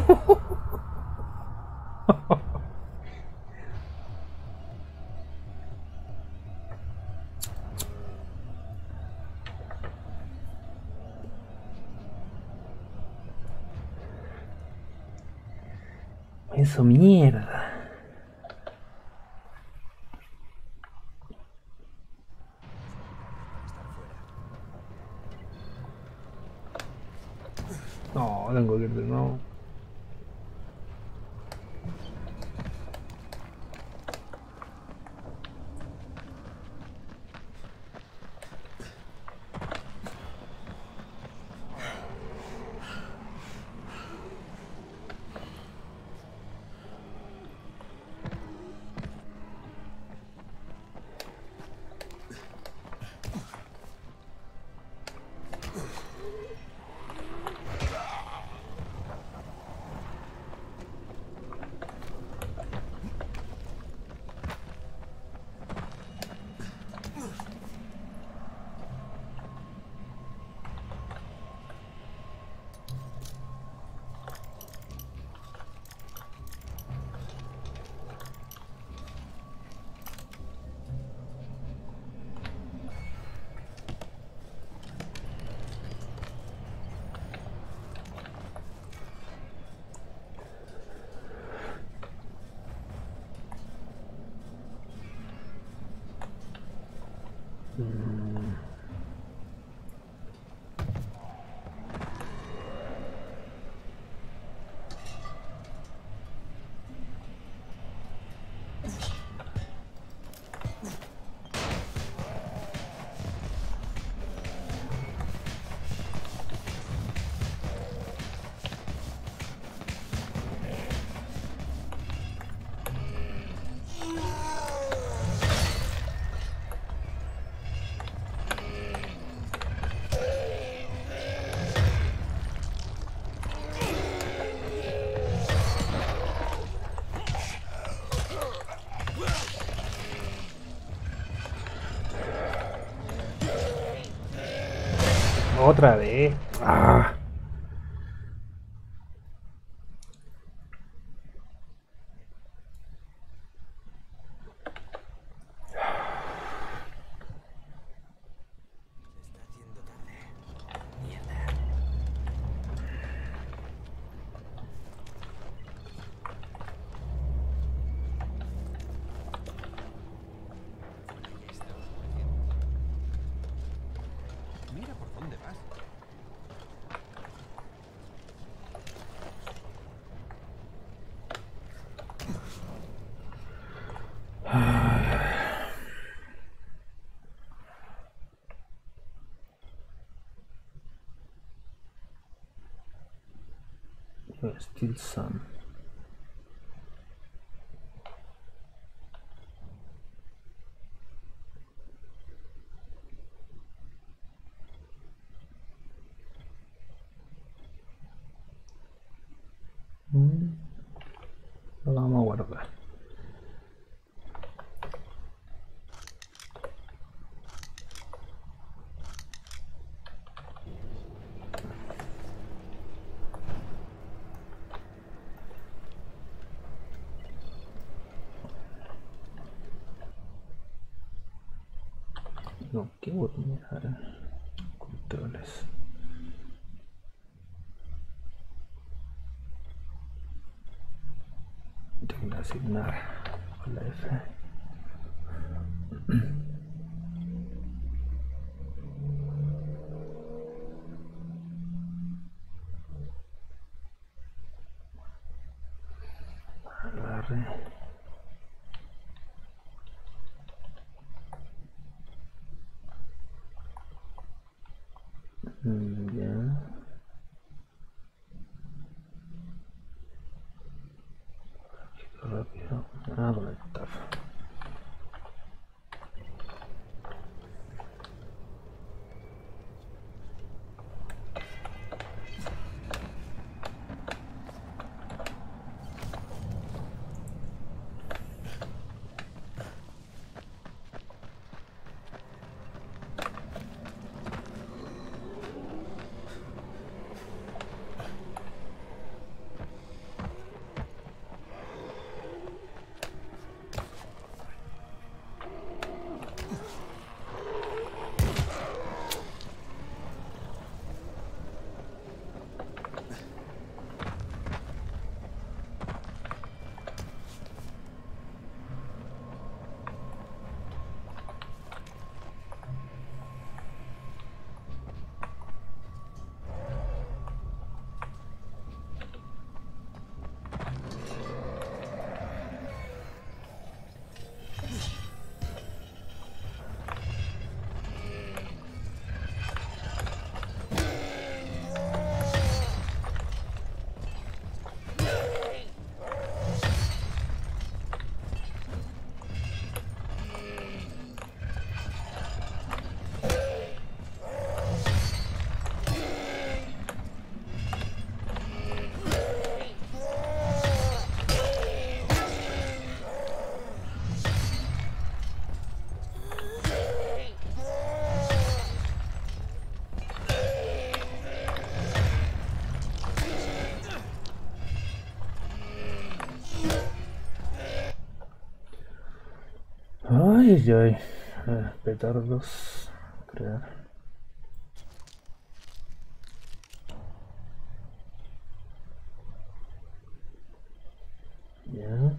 Eso mierda. No, tengo que ir de nuevo. Otra vez. Ah. Mira por dónde vas. Still some. Lo vamos a guardar. No, qué voy a mirar controles. Tengo que asignar con la F. Agarre. Ya. Rápido. Ah, conectar. Ay, ay, ay. Eh, petardos. Crear. Ya.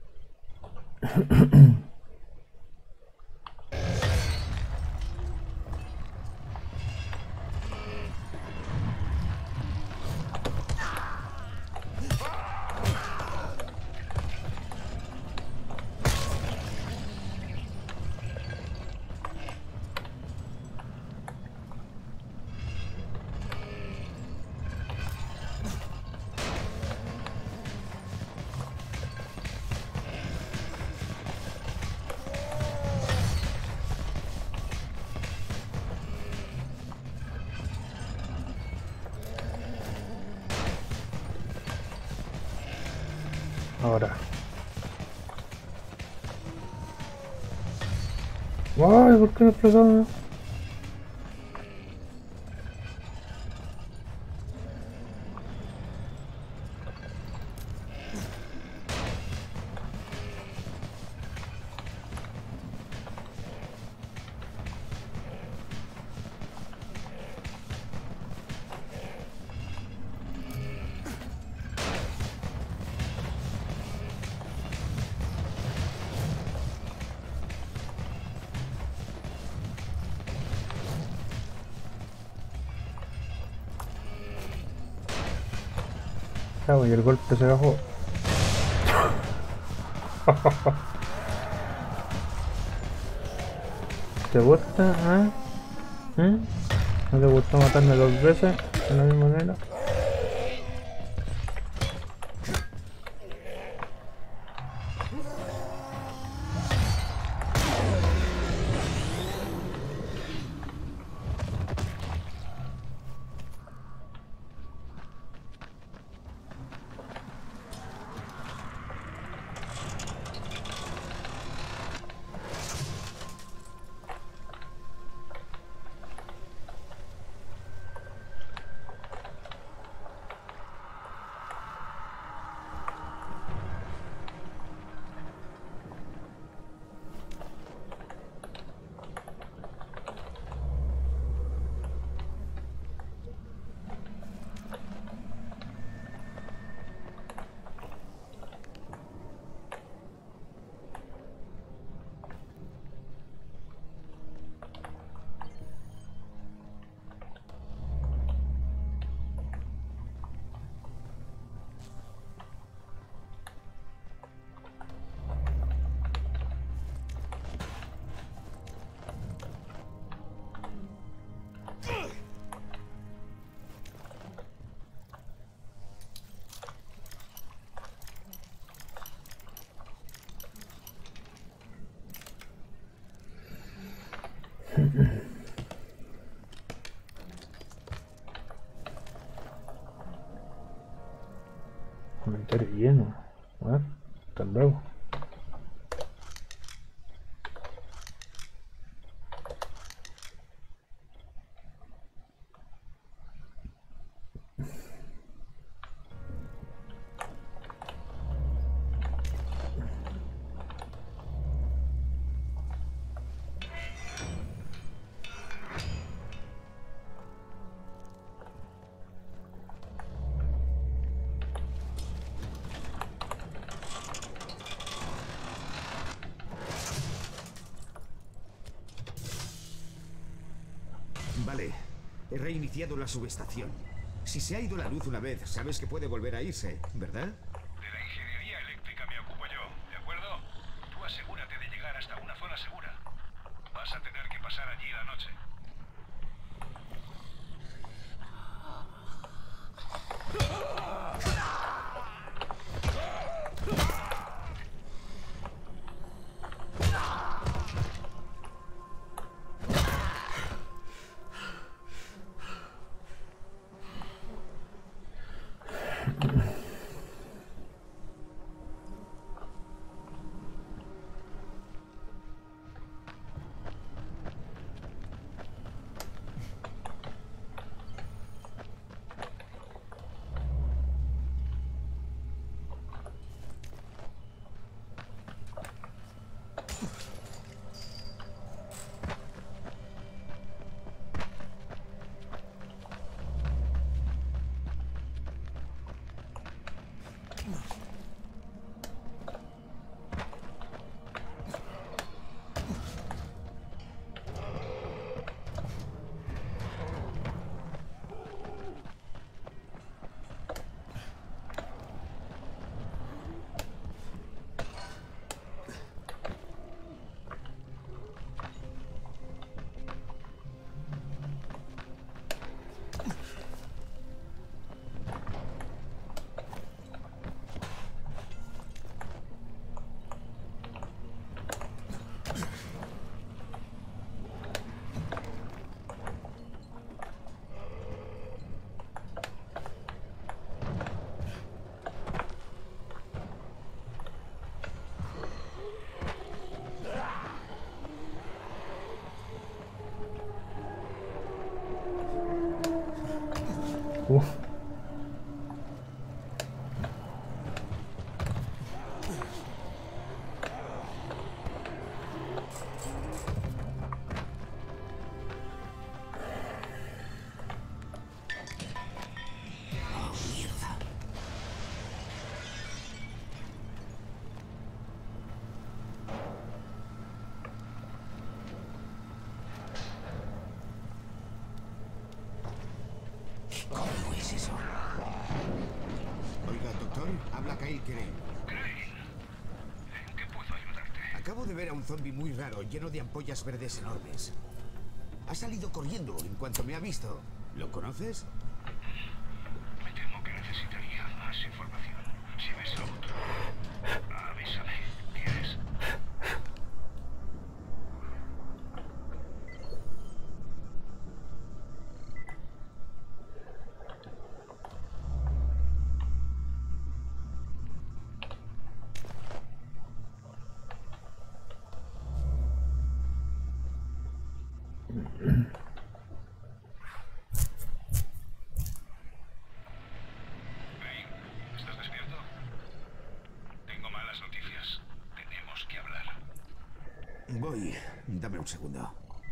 Ahora. Ay, ¿por qué me explotaron? Claro, y el golpe se bajó. ¿Te gusta? ¿Eh? ¿Eh? ¿No te gustó matarme dos veces de la misma manera? Comentario lleno. Bueno, hasta luego. Vale, he reiniciado la subestación. Si se ha ido la luz una vez, sabes que puede volver a irse, ¿verdad? De la ingeniería eléctrica me ocupo yo, ¿de acuerdo? Tú asegúrate de llegar hasta una zona segura. Vas a tener que pasar allí la noche. Uh. ¿Cómo es eso? Oiga, doctor, habla Kyle Crane. ¿En qué puedo ayudarte? Acabo de ver a un zombie muy raro, lleno de ampollas verdes enormes. Ha salido corriendo en cuanto me ha visto. ¿Lo conoces? Me temo que necesitaría más información. Si ves a otro, avísame. ¿Quieres? ¿Estás despierto? Tengo malas noticias. Tenemos que hablar. Voy. Dame un segundo.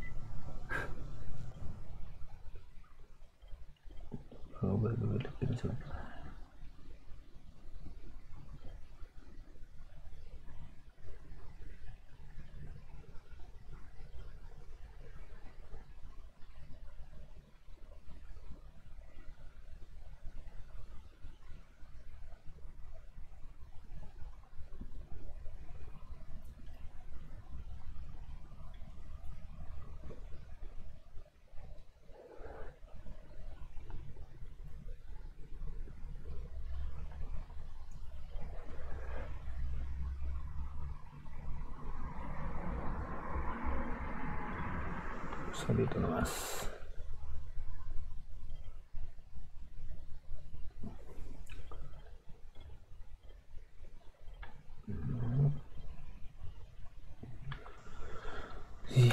Solito nomás. Y...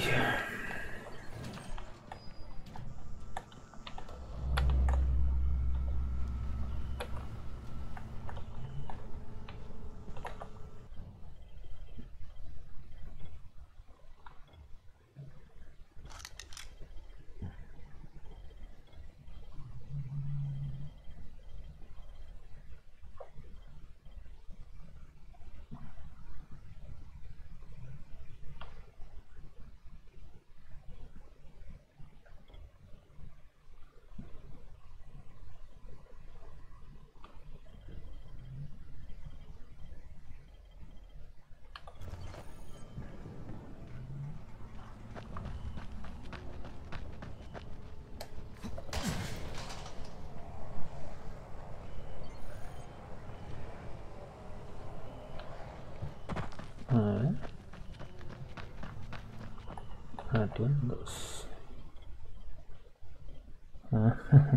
A ver. Atuendos. Ah.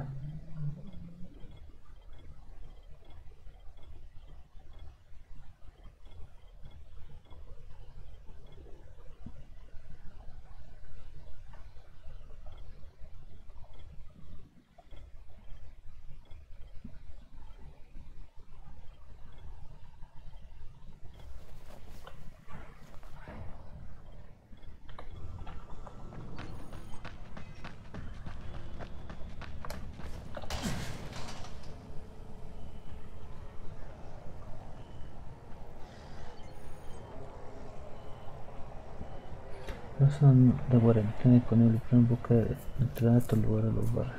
Son de cuarentena disponible en busca de entrar a estos lugares a los bares.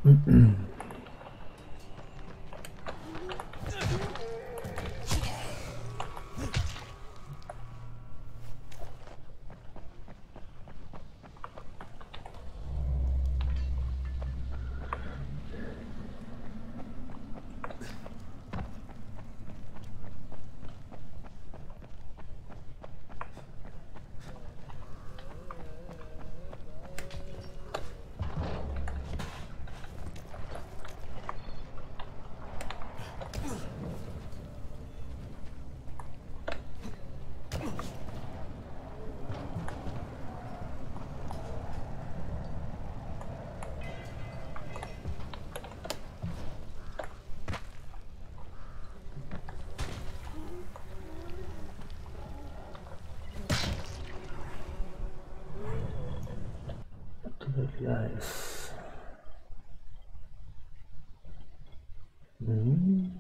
Habilidades. Mm.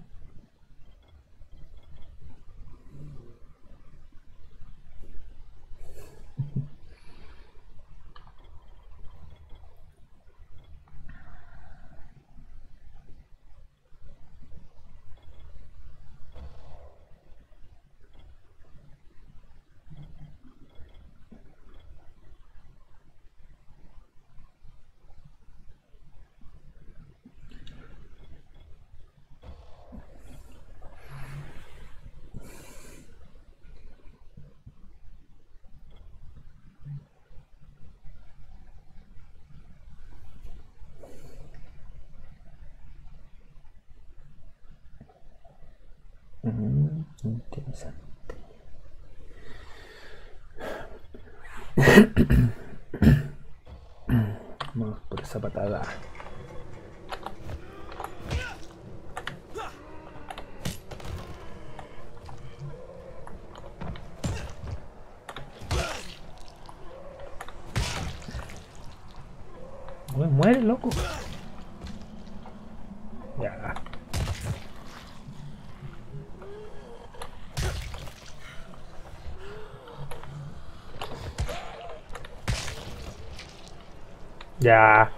Mm, interesante. Vamos por esa patada. Uy, muere, loco. Ya. Ya.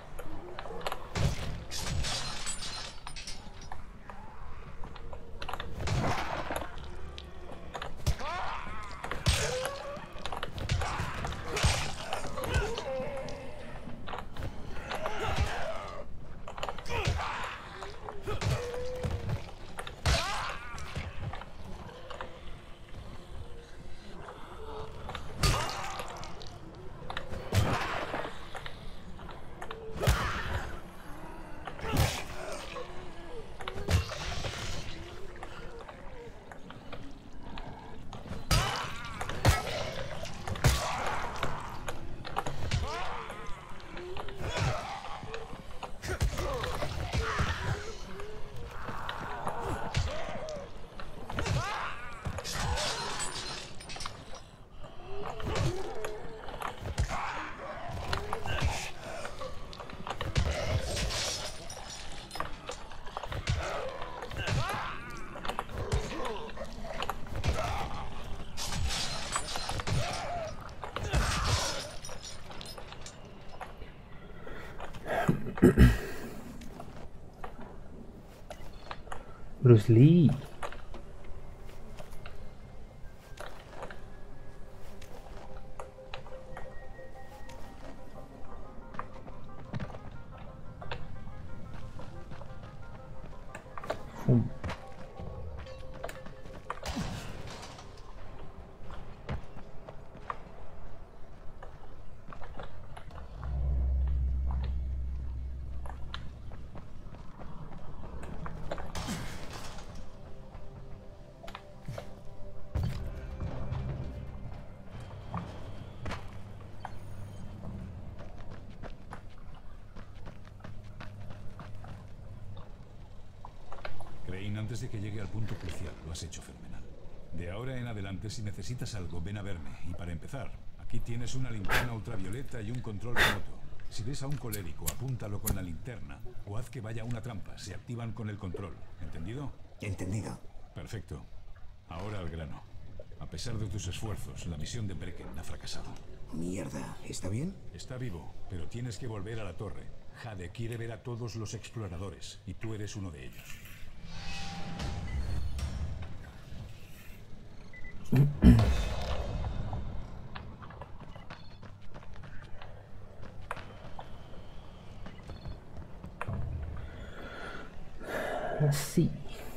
Bruce Lee. Fum. Antes de que llegue al punto crucial, lo has hecho fenomenal. De ahora en adelante, si necesitas algo, ven a verme. Y para empezar, aquí tienes una linterna ultravioleta y un control remoto. Si ves a un colérico, apúntalo con la linterna o haz que vaya a una trampa. Se activan con el control. ¿Entendido? Entendido. Perfecto. Ahora al grano. A pesar de tus esfuerzos, la misión de Brecken ha fracasado. Mierda, ¿está bien? Está vivo, pero tienes que volver a la torre. Jade quiere ver a todos los exploradores, y tú eres uno de ellos. Así.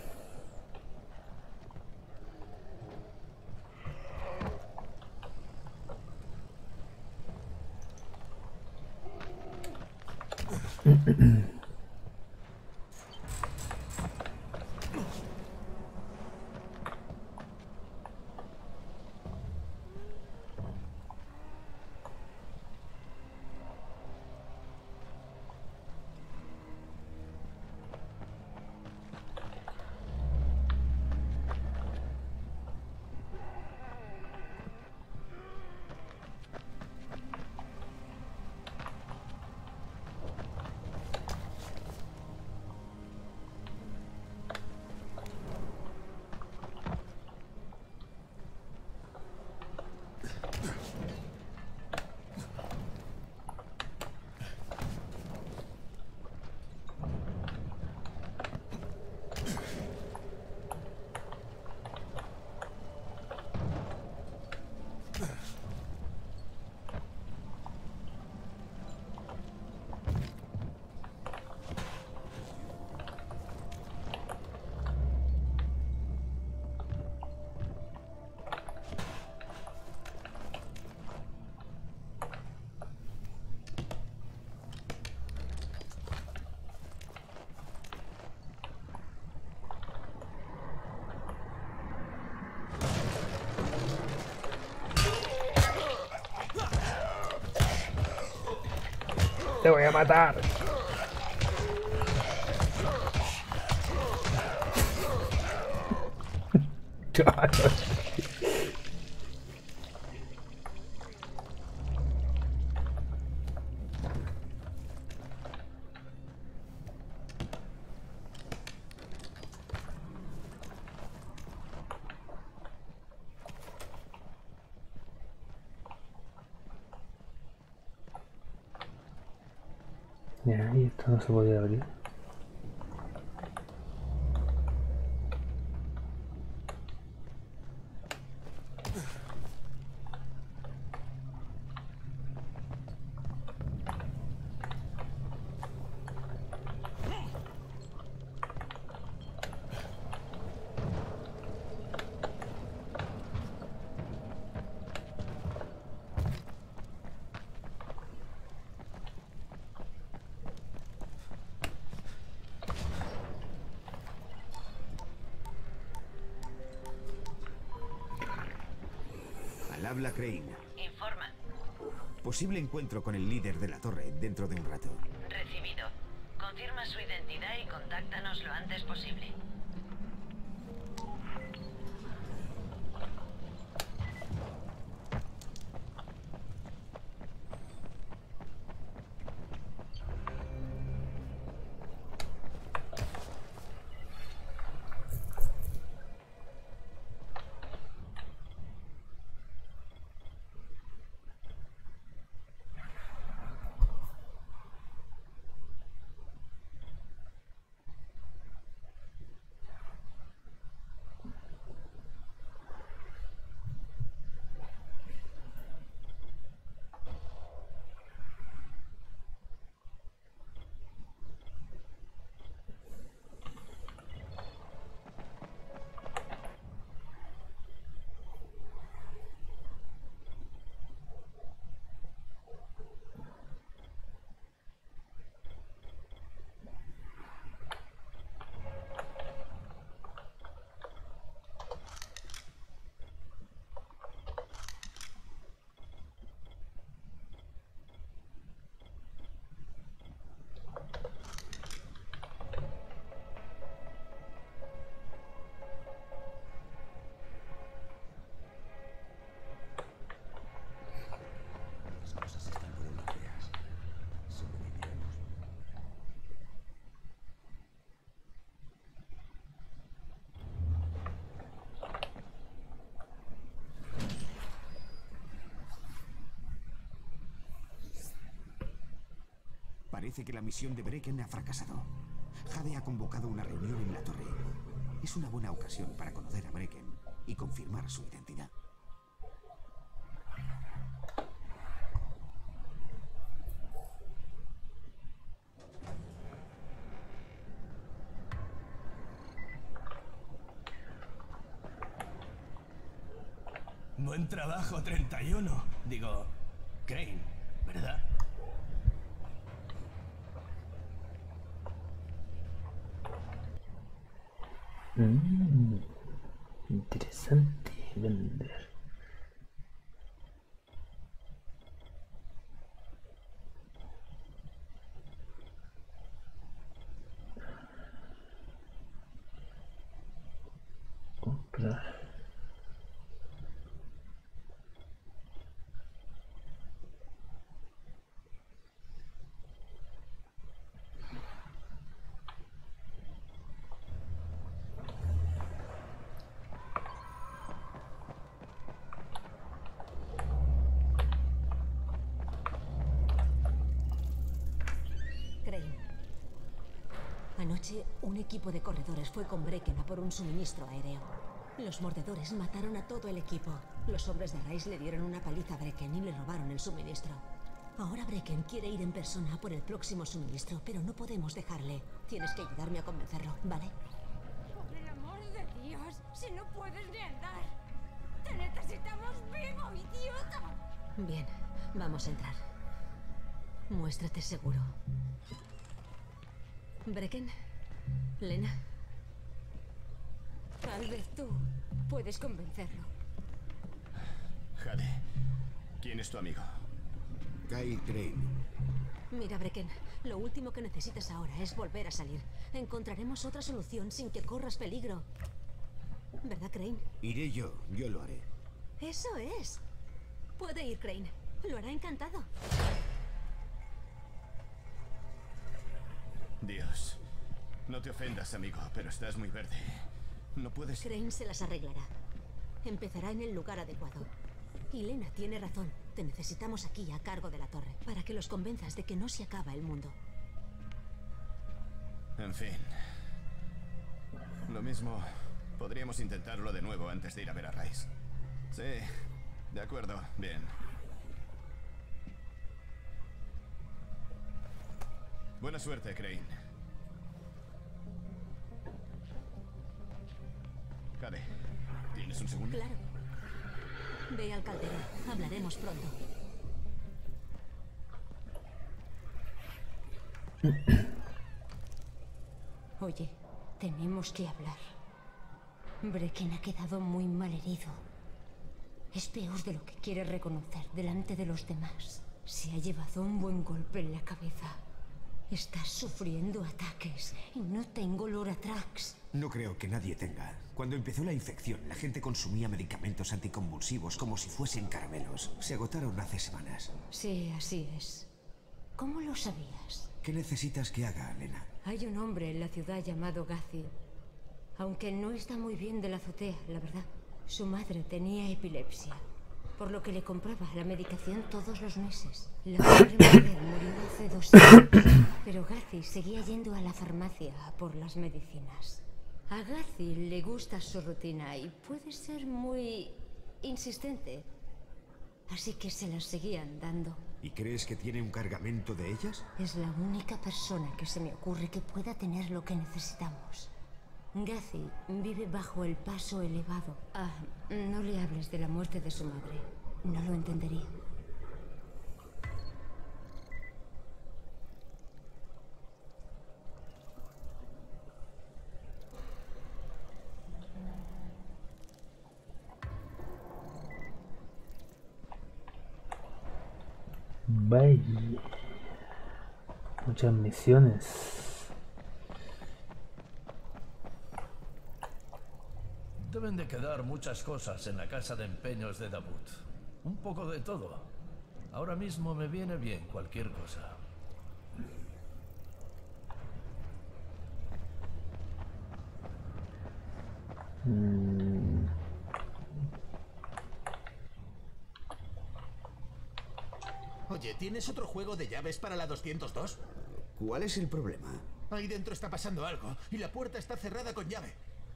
Te voy a matar. Ya, y esto no se podía abrir. Habla Crane. Informa. Posible encuentro con el líder de la torre dentro de un rato. Recibido. Confirma su identidad y contáctanos lo antes posible. Parece que la misión de Brecken ha fracasado. Jade ha convocado una reunión en la torre. Es una buena ocasión para conocer a Brecken y confirmar su identidad. Buen trabajo, treinta y uno. Digo, Crane, ¿verdad? Mm, interesante vender. Comprar. Anoche, un equipo de corredores fue con Brecken a por un suministro aéreo. Los mordedores mataron a todo el equipo. Los hombres de Rice le dieron una paliza a Brecken y le robaron el suministro. Ahora Brecken quiere ir en persona a por el próximo suministro, pero no podemos dejarle. Tienes que ayudarme a convencerlo, ¿vale? Por el amor de Dios, si no puedes ni andar. Te necesitamos vivo, idiota. Bien, vamos a entrar. Muéstrate seguro. Brecken, Lena. Tal vez tú puedes convencerlo. Jade, ¿quién es tu amigo? Kyle Crane. Mira, Brecken, lo último que necesitas ahora es volver a salir. Encontraremos otra solución sin que corras peligro. ¿Verdad, Crane? Iré yo, yo lo haré. Eso es. Puede ir, Crane. Lo hará encantado. Dios, no te ofendas, amigo, pero estás muy verde. No puedes... Crane se las arreglará. Empezará en el lugar adecuado. Y Lena tiene razón. Te necesitamos aquí, a cargo de la torre, para que los convenzas de que no se acaba el mundo. En fin. Lo mismo, podríamos intentarlo de nuevo antes de ir a ver a Rice. Sí, de acuerdo, bien. Buena suerte, Crane. Jade, ¿tienes un segundo? Claro. Ve al caldero. Hablaremos pronto. Oye, tenemos que hablar. Brecken ha quedado muy mal herido. Es peor de lo que quiere reconocer delante de los demás. Se ha llevado un buen golpe en la cabeza. Estás sufriendo ataques y no tengo Loratrax. No creo que nadie tenga. Cuando empezó la infección, la gente consumía medicamentos anticonvulsivos como si fuesen caramelos. Se agotaron hace semanas. Sí, así es. ¿Cómo lo sabías? ¿Qué necesitas que haga, Lena? Hay un hombre en la ciudad llamado Gazi. Aunque no está muy bien de la azotea, la verdad. Su madre tenía epilepsia, por lo que le compraba la medicación todos los meses. La madre mujer murió hace dos años, pero Gazi seguía yendo a la farmacia a por las medicinas. A Gazi le gusta su rutina y puede ser muy insistente, así que se las seguían dando. ¿Y crees que tiene un cargamento de ellas? Es la única persona que se me ocurre que pueda tener lo que necesitamos. Gazi vive bajo el paso elevado. Ah, no le hables de la muerte de su madre. No lo entendería. Bye. Muchas misiones. Deben de quedar muchas cosas en la casa de empeños de Dabut. Un poco de todo. Ahora mismo me viene bien cualquier cosa. Mm. Oye, ¿tienes otro juego de llaves para la doscientos dos? ¿Cuál es el problema? Ahí dentro está pasando algo y la puerta está cerrada con llave.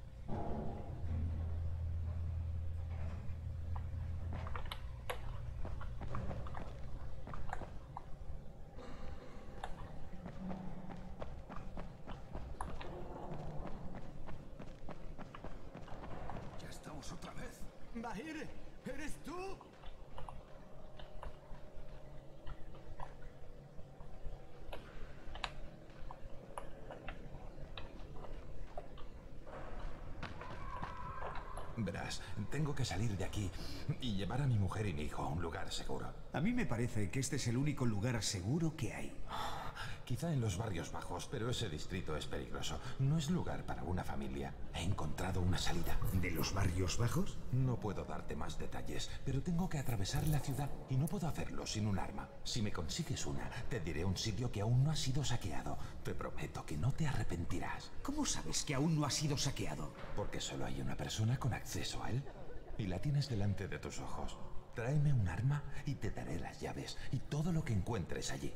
Ya estamos otra vez. Bahir, ¿eres tú? Verás, tengo que salir de aquí y llevar a mi mujer y mi hijo a un lugar seguro. A mí me parece que este es el único lugar seguro que hay. Quizá en los barrios bajos, pero ese distrito es peligroso. No es lugar para una familia. He encontrado una salida. ¿De los barrios bajos? No puedo darte más detalles, pero tengo que atravesar la ciudad y no puedo hacerlo sin un arma. Si me consigues una, te diré un sitio que aún no ha sido saqueado. Te prometo que no te arrepentirás. ¿Cómo sabes que aún no ha sido saqueado? Porque solo hay una persona con acceso a él y la tienes delante de tus ojos. Tráeme un arma y te daré las llaves y todo lo que encuentres allí.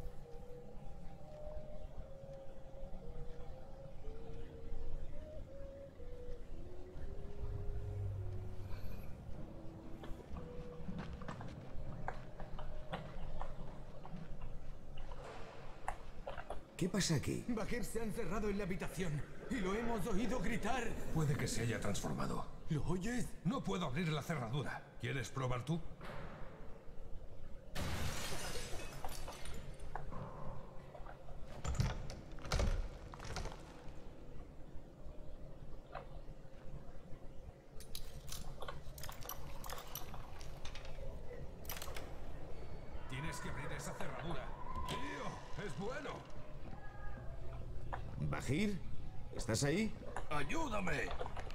¿Qué pasa aquí? Bahir se ha encerrado en la habitación y lo hemos oído gritar. Puede que se haya transformado. ¿Lo oyes? No puedo abrir la cerradura. ¿Quieres probar tú? Tienes que abrir esa cerradura. ¡Tío! ¡Es bueno! ¿Bahir? ¿Estás ahí? ¡Ayúdame!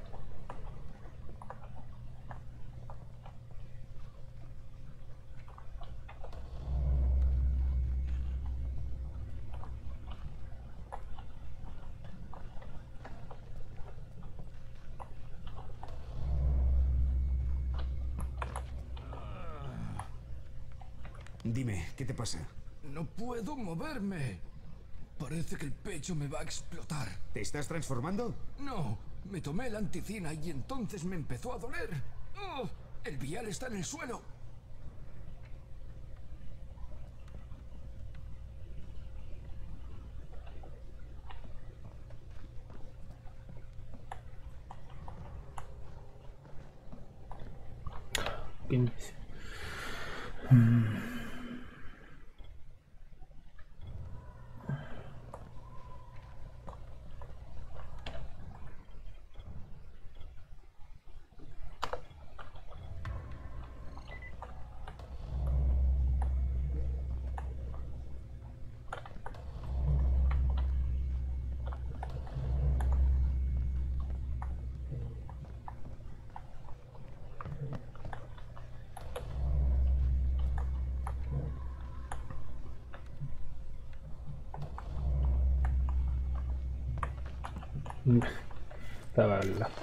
Dime, ¿qué te pasa? No puedo moverme. Parece que el pecho me va a explotar. ¿Te estás transformando? No, me tomé la anticina y entonces me empezó a doler. ¡Oh! El vial está en el suelo. ¿Quién dice? Mm. Estaba al lado.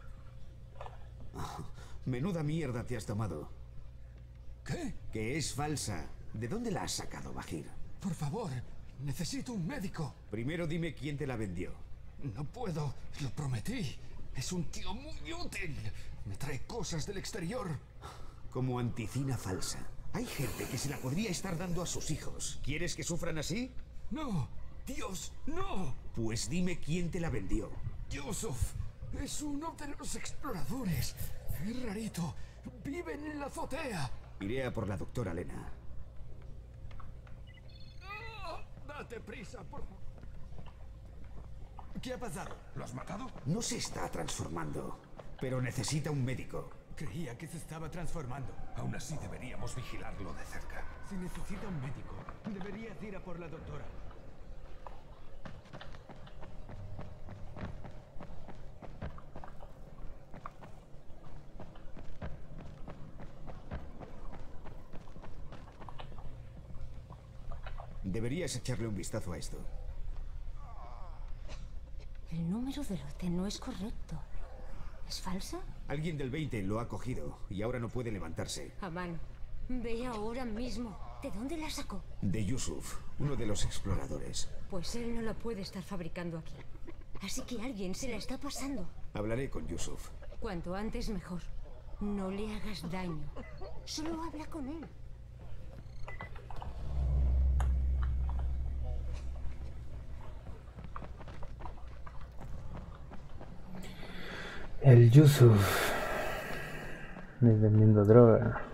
Menuda mierda te has tomado. ¿Qué? Que es falsa. ¿De dónde la has sacado, Bahir? Por favor, necesito un médico. Primero dime quién te la vendió. No puedo, lo prometí. Es un tío muy útil. Me trae cosas del exterior. Como anticina falsa. Hay gente que se la podría estar dando a sus hijos. ¿Quieres que sufran así? No, Dios, no. Pues dime quién te la vendió. Yusuf, es uno de los exploradores. Es rarito. Viven en la azotea. Iré a por la doctora Lena. Oh, date prisa, por favor. ¿Qué ha pasado? ¿Lo has matado? No se está transformando, pero necesita un médico. Creía que se estaba transformando. Aún así deberíamos vigilarlo de cerca. Si necesita un médico, deberías ir a por la doctora. Deberías echarle un vistazo a esto. El número de lote no es correcto. ¿Es falsa? Alguien del veinte lo ha cogido y ahora no puede levantarse. Aman, ve ahora mismo. ¿De dónde la sacó? De Yusuf, uno de los exploradores. Pues él no la puede estar fabricando aquí. Así que alguien se la está pasando. Hablaré con Yusuf. Cuanto antes mejor. No le hagas daño. Solo habla con él. El Yusuf. Vendiendo droga.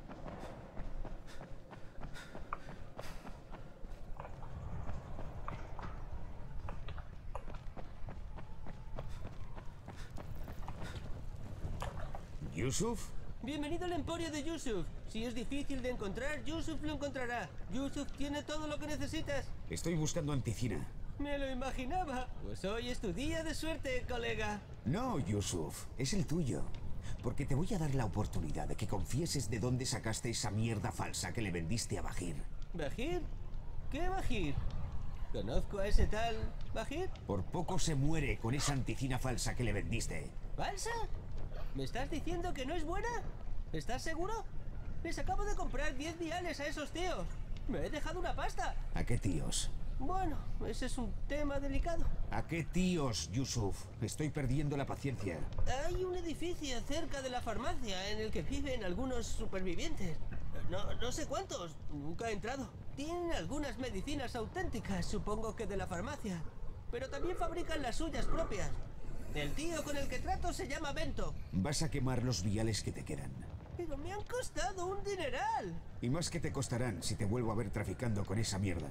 ¿Yusuf? Bienvenido al emporio de Yusuf. Si es difícil de encontrar, Yusuf lo encontrará. Yusuf tiene todo lo que necesitas. Estoy buscando anticina. Me lo imaginaba. Pues hoy es tu día de suerte, colega. No, Yusuf, es el tuyo. Porque te voy a dar la oportunidad de que confieses de dónde sacaste esa mierda falsa que le vendiste a Bajir. ¿Bajir? ¿Qué Bajir? ¿Conozco a ese tal Bajir? Por poco se muere con esa anticina falsa que le vendiste. ¿Falsa? ¿Me estás diciendo que no es buena? ¿Estás seguro? Les acabo de comprar diez viales a esos tíos. Me he dejado una pasta. ¿A qué tíos? Bueno, ese es un tema delicado. ¿A qué tíos, Yusuf? Estoy perdiendo la paciencia. Hay un edificio cerca de la farmacia en el que viven algunos supervivientes. No, no sé cuántos, nunca he entrado. Tienen algunas medicinas auténticas, supongo que de la farmacia. Pero también fabrican las suyas propias. El tío con el que trato se llama Bento. Vas a quemar los viales que te quedan. Pero me han costado un dineral. Y más que te costarán si te vuelvo a ver traficando con esa mierda.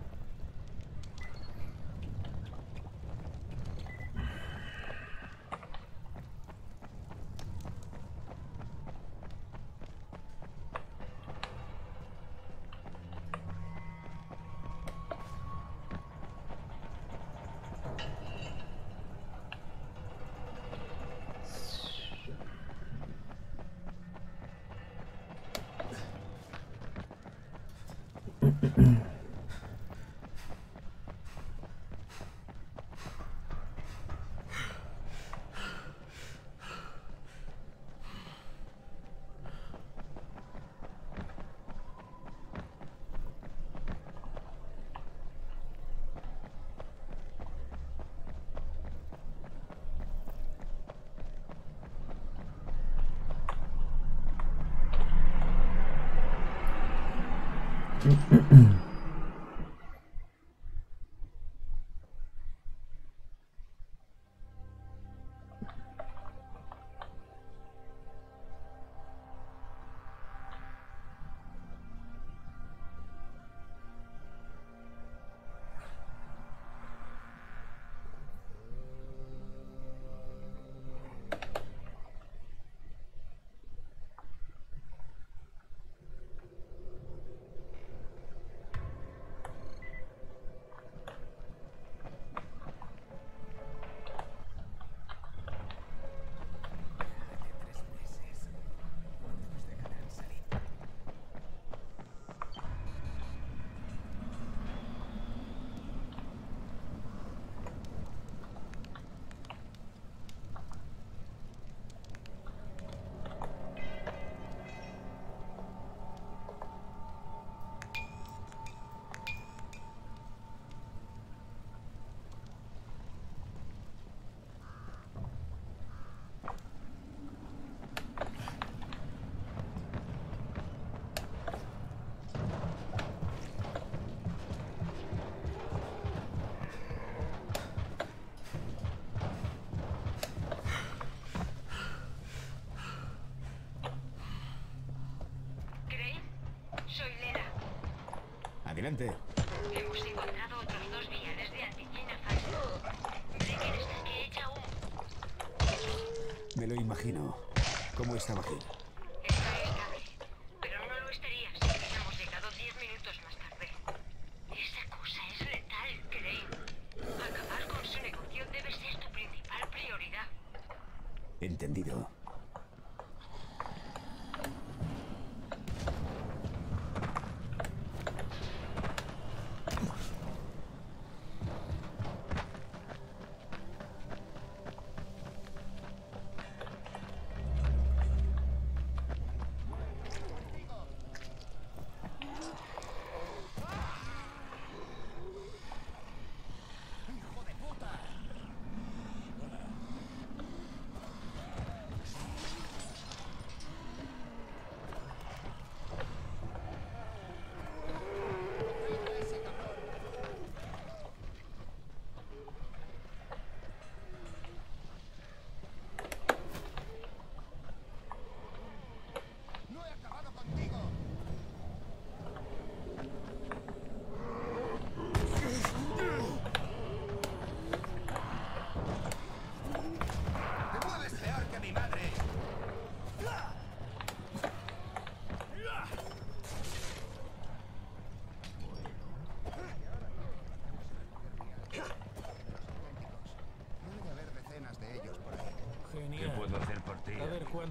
Adelante. Hemos encontrado otros dos viales de anticina falsa. Brecken está que echa humo. Me lo imagino. ¿Cómo está Bajir? Está estable, pero no lo estaría si hubiéramos llegado diez minutos más tarde. Esa cosa es letal, Crane. Acabar con su negocio debe ser tu principal prioridad. Entendido.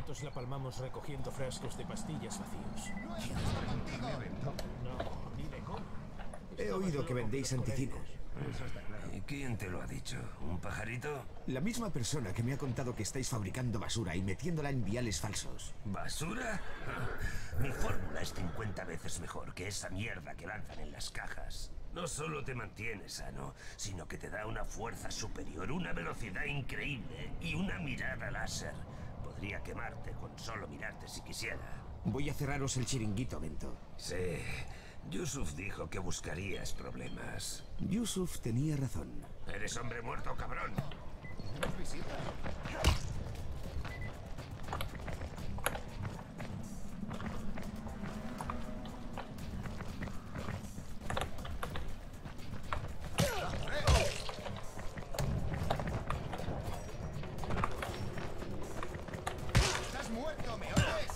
nosotros la palmamos recogiendo frascos de pastillas vacíos. No, dile cómo. He oído que vendéis anticina. ¿Y quién te lo ha dicho? ¿Un pajarito? La misma persona que me ha contado que estáis fabricando basura y metiéndola en viales falsos. ¿Basura? Mi fórmula es cincuenta veces mejor que esa mierda que lanzan en las cajas. No solo te mantiene sano, sino que te da una fuerza superior, una velocidad increíble y una mirada láser. Podría quemarte con solo mirarte si quisiera. Voy a cerraros el chiringuito, Bento. Sí. Yusuf dijo que buscarías problemas. Yusuf tenía razón. Eres hombre muerto, cabrón. ¿Tenemos visita? ¡Estás muerto! ¿Me oyes?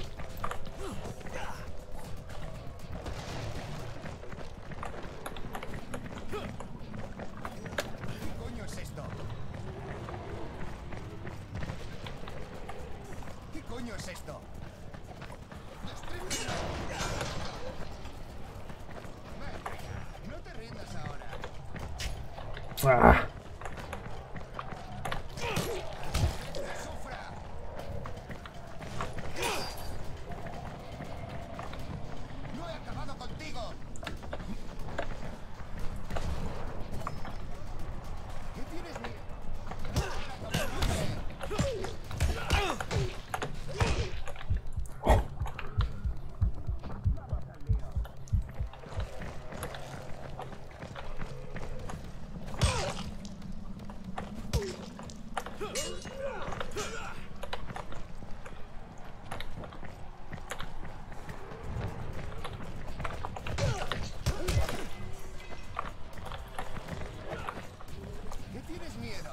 ¿Qué coño es esto? ¿Qué coño es esto? No te rindas ahora. Ah. No he acabado contigo. ¿Qué tienes miedo? ¿Qué tienes miedo?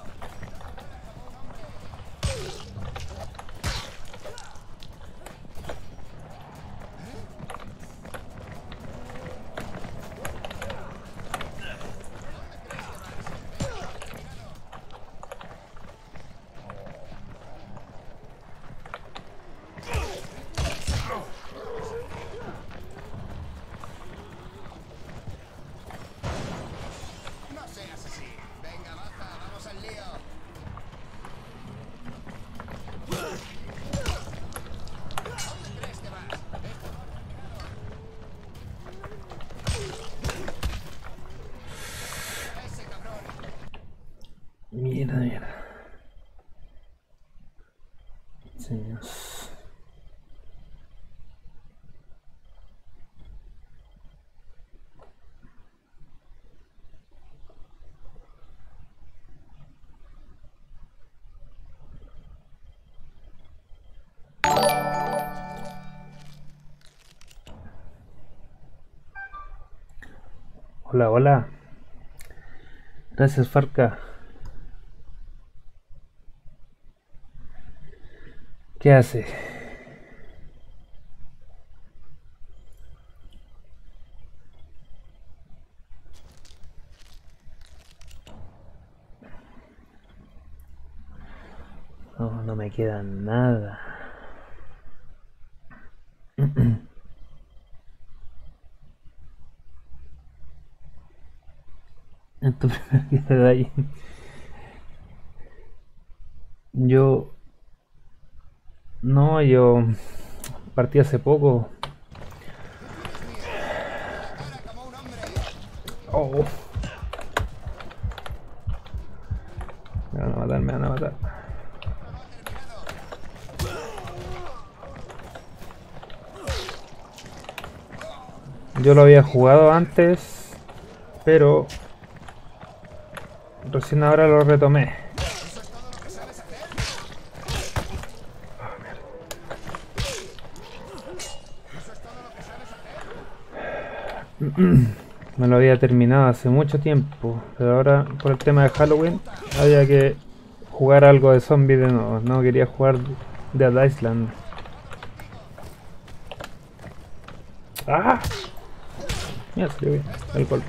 No seas así. Venga, baja, vamos al lío. ¿Dónde crees que vas? Esto no ha terminado. Ese cabrón. Mierda, mierda. Señores. Hola, hola. Gracias, Farca. ¿Qué hace? No, no me queda nada. En tu primer día de ahí. Yo... No, yo... Partí hace poco. Oh. Me van a matar, me van a matar. Yo lo había jugado antes, pero recién ahora lo retomé. Me lo había terminado hace mucho tiempo, pero ahora por el tema de Halloween había que jugar algo de zombie de nuevo. No quería jugar Dead Island. ¡Ah! Mira, salió bien el golpe.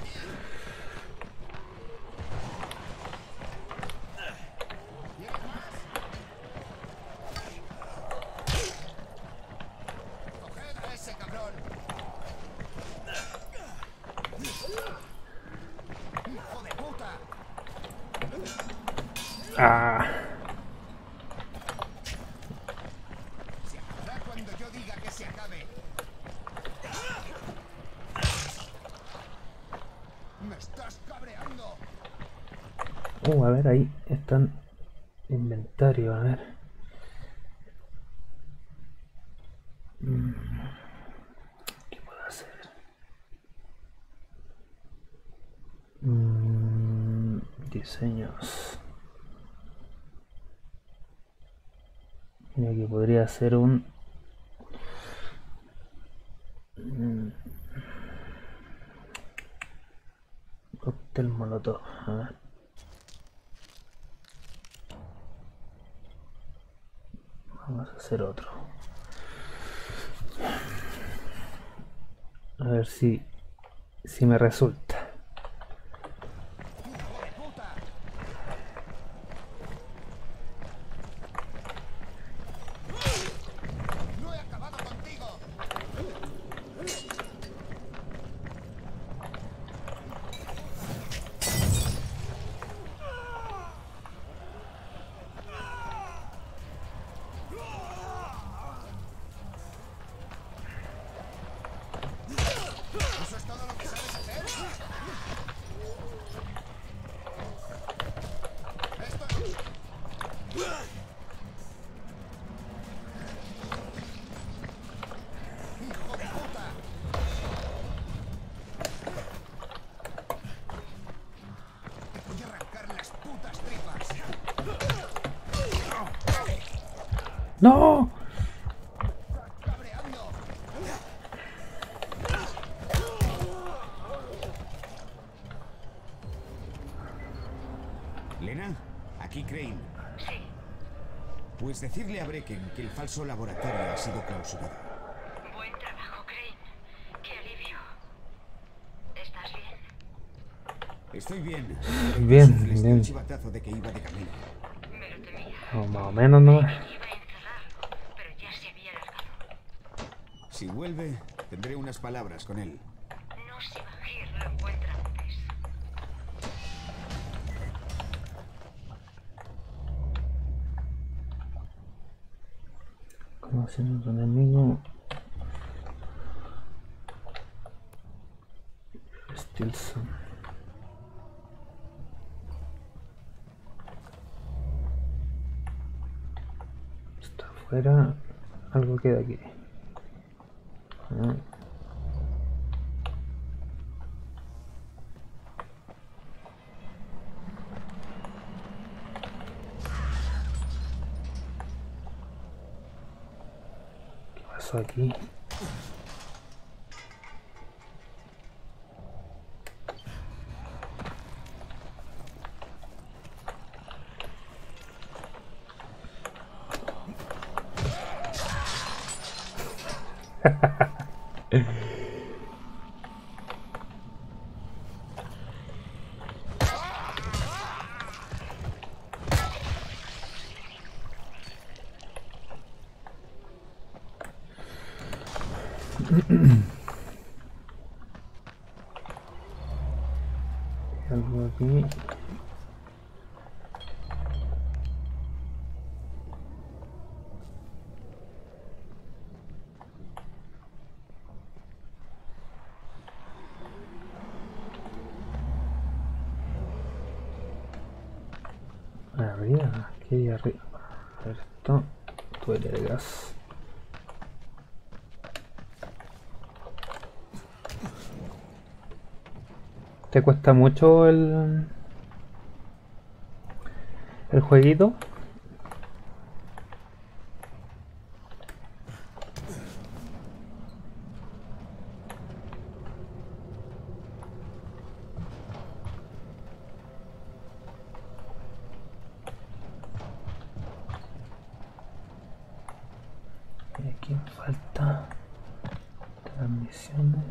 Uh, a ver, ahí están inventario, a ver. Mm, ¿qué puedo hacer? Mm, diseños. Mira que podría hacer un... Mm, cóctel molotov, a ver. Vamos a hacer otro. A ver si, si me resulta. ¡No! Lena, aquí Crane. Sí. Pues decirle a Brecken que el falso laboratorio ha sido clausurado. Buen trabajo, Crane. Qué alivio. ¿Estás bien? Estoy bien. Bien, Les di bien. un chivatazo de que iba de camino. Me lo temía. O más o menos, ¿no? Iba a encerrarlo, pero ya se había largado. Si vuelve, tendré unas palabras con él. No si Bajir lo encuentra antes. Conociendo a tu enemigo. Stilson. Está afuera. Algo queda aquí. Ah. ¿Qué pasó aquí? Algo aquí. Arriba, aquí arriba. Esto, tubería de gas. ¿Te cuesta mucho el el jueguito? Y aquí me falta transmisiones.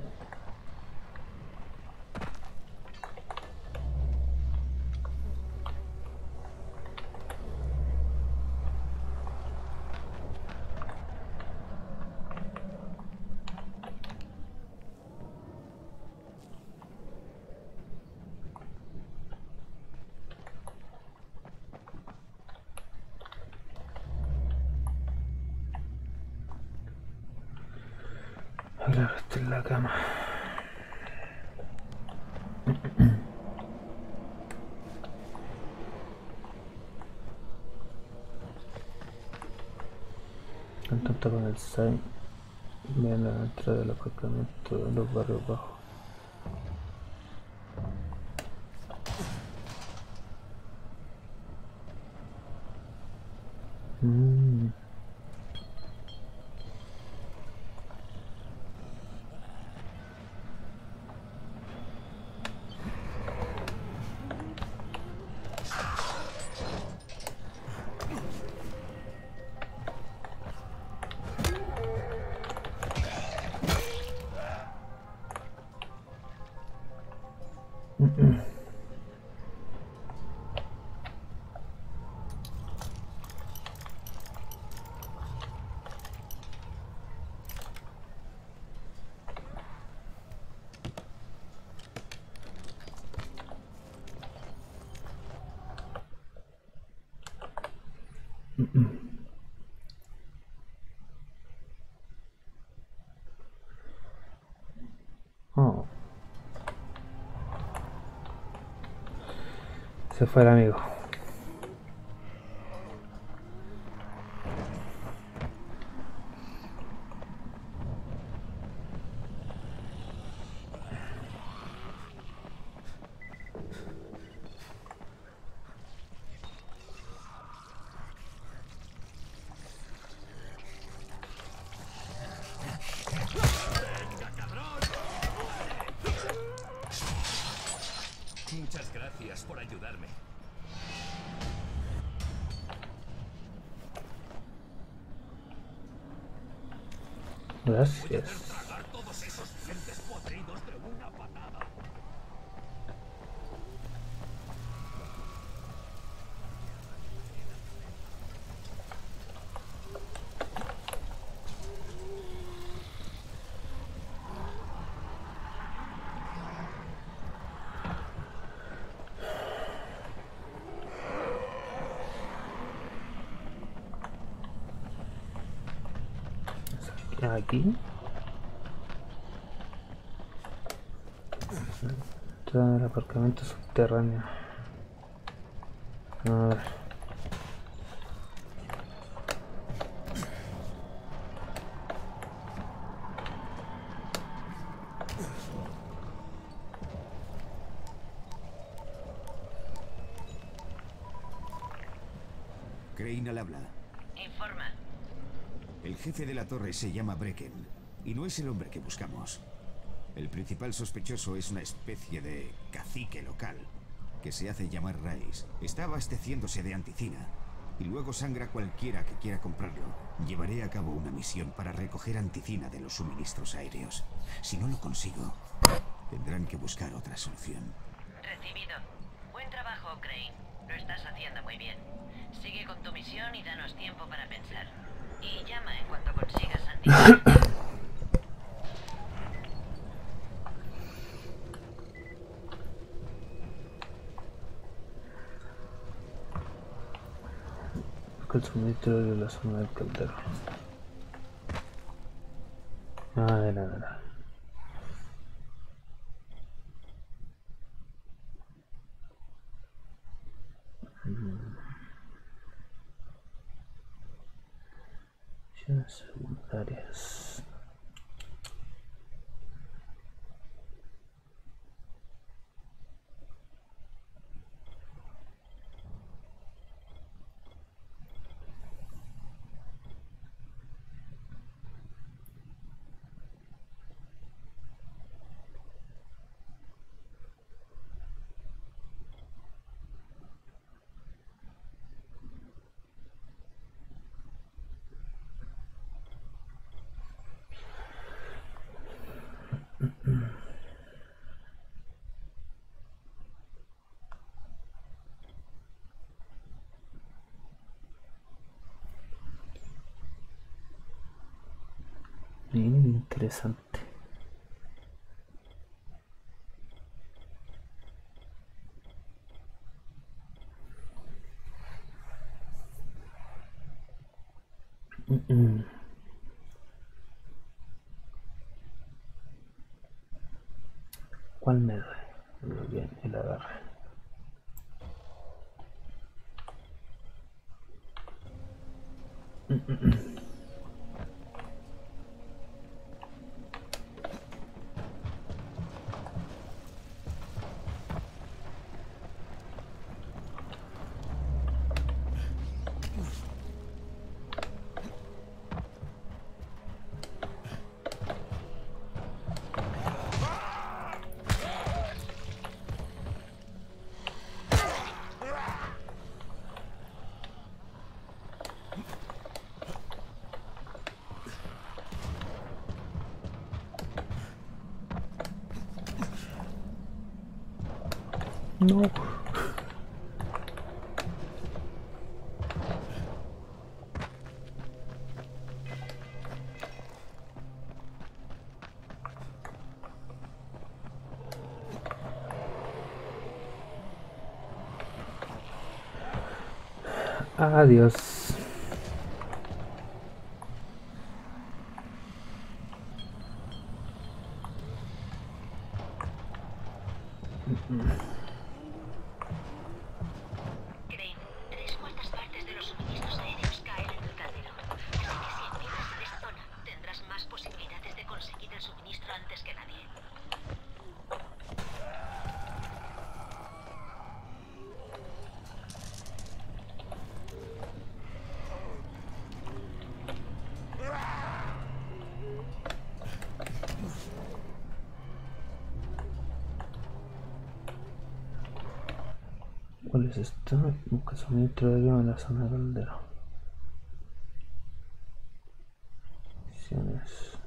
Claro, estoy en la cama. Contacta con el S A I. Vean la entrada del aparcamiento de los barrios bajos. Mm. Oh. Se fue el amigo. Muchas gracias por ayudarme. Gracias. Tragar todos esos dientes podridos de una patada. Aquí entrada del aparcamiento subterráneo. A ver. Crane al habla. Informa. El jefe de la torre se llama Brecken, y no es el hombre que buscamos. El principal sospechoso es una especie de cacique local, que se hace llamar Rice. Está abasteciéndose de anticina, y luego sangra a cualquiera que quiera comprarlo. Llevaré a cabo una misión para recoger anticina de los suministros aéreos. Si no lo consigo, tendrán que buscar otra solución. Recibido. Buen trabajo, Crane. Lo estás haciendo muy bien. Sigue con tu misión y danos tiempo para pensar. Y llama en cuanto consigas anticina. El suministro de la zona del caldero. A ver, a ver. Misiones secundarias. Bien interesante. Mm-mm. ¿Cuál me duele? Muy bien, el agarre. Mm-mm. No. Adiós. Crane, tres cuartas partes de los suministros aéreos caen en el caldero. Así que si empiezas en esa zona, tendrás más posibilidades de conseguir el suministro antes que nadie. ¿Cuál es esto? Busca suministro de gas en la zona de caldero. Misiones.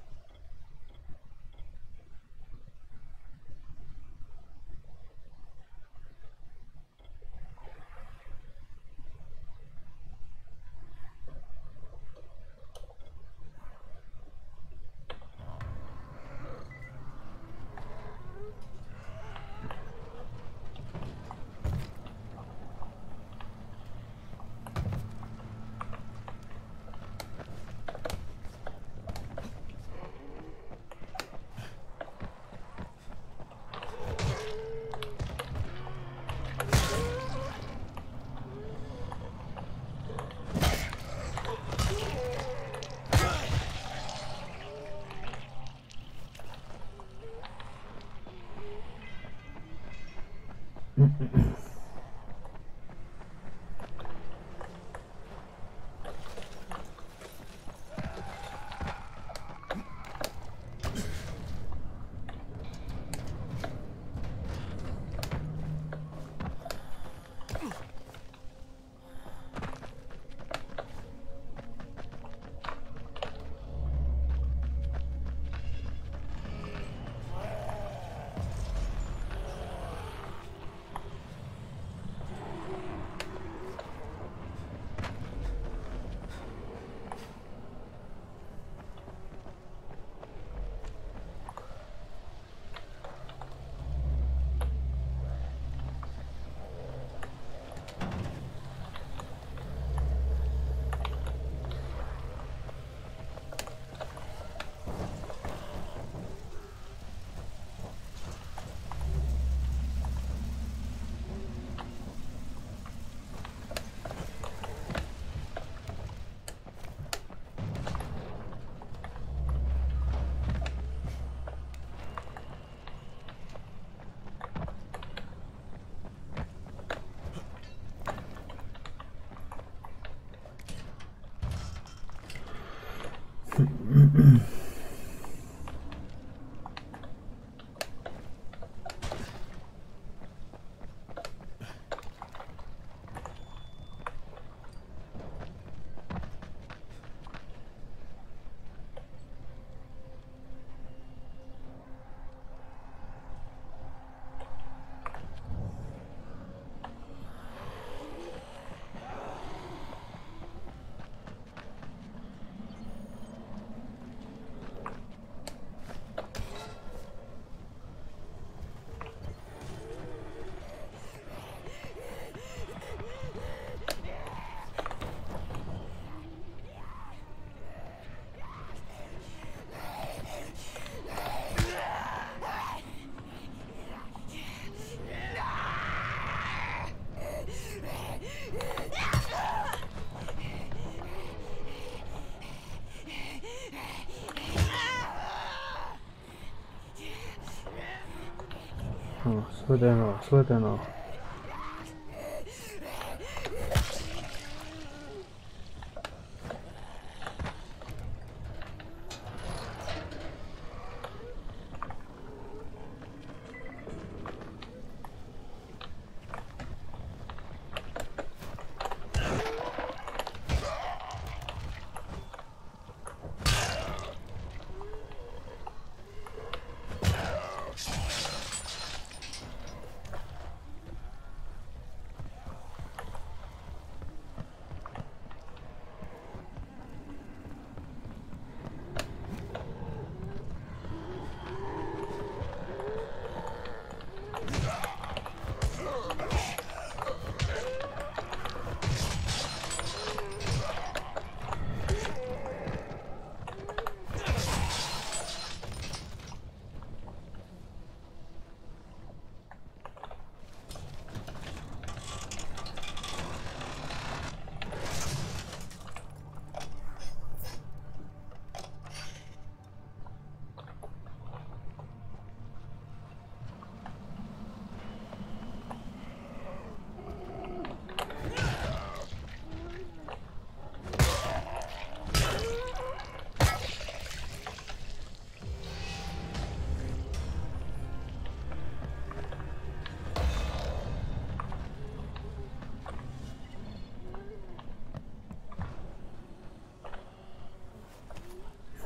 No, súbete de nuevo, súbete de nuevo.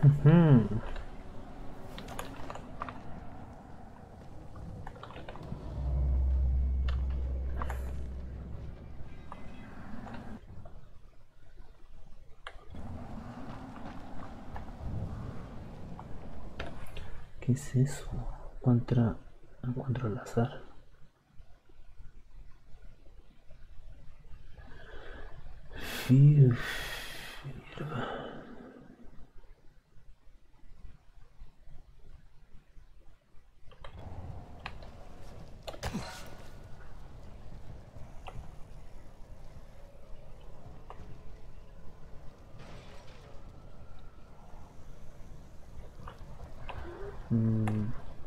Uh-huh. ¿Qué es eso? Encuentra, encuentro al azar. Fir, firma. Mm.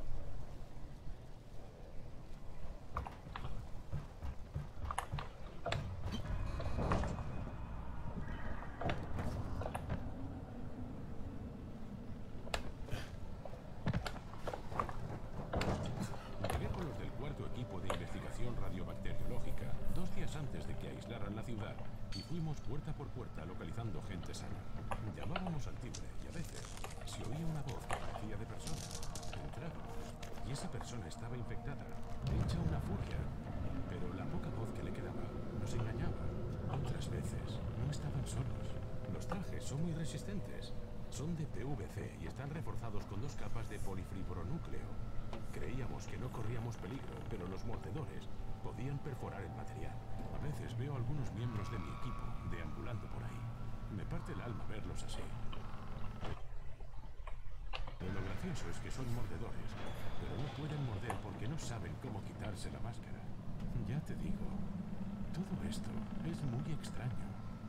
Llegué con los del cuarto equipo de investigación radiobacteriológica dos días antes de que aislaran la ciudad y fuimos puerta por puerta localizando gente sana. Llamábamos al timbre y a veces se oía una voz que parecía de persona. Entrábamos y esa persona estaba infectada, hecha una furia, pero la poca voz que le quedaba nos engañaba. Otras veces no estaban solos. Los trajes son muy resistentes. Son de P V C y están reforzados con dos capas de polifibronúcleo. Creíamos que no corríamos peligro, pero los mordedores podían perforar el material. A veces veo a algunos miembros de mi equipo deambulando por ahí. Me parte el alma verlos así. Pero lo gracioso es que son mordedores, pero no pueden morder porque no saben cómo quitarse la máscara. Ya te digo, todo esto es muy extraño.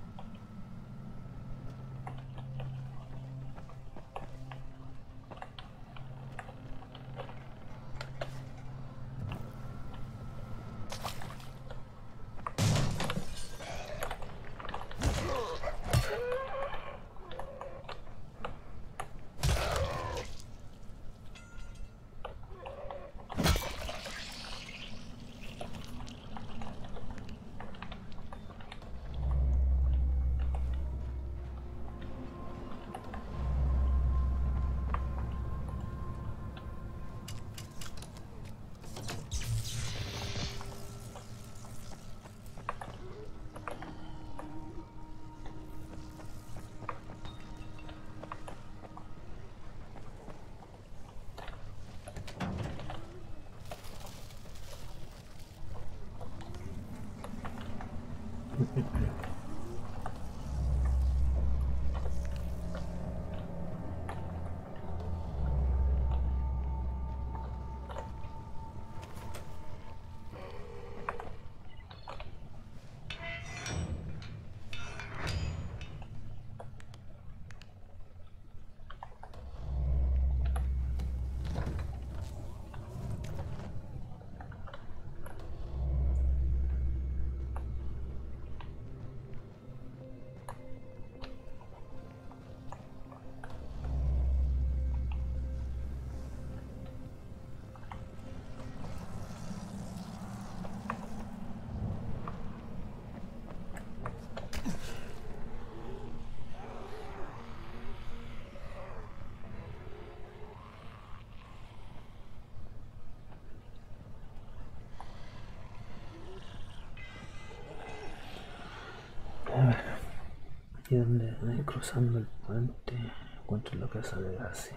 Aquí donde voy cruzando el puente encuentro la casa de Gassi.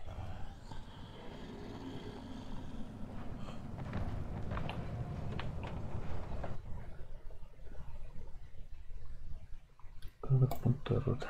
Creo que es punto de ruta.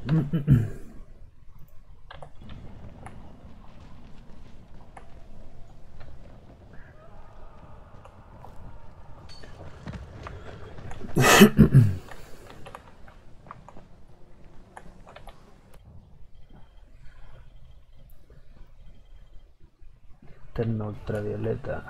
Linterna ultravioleta.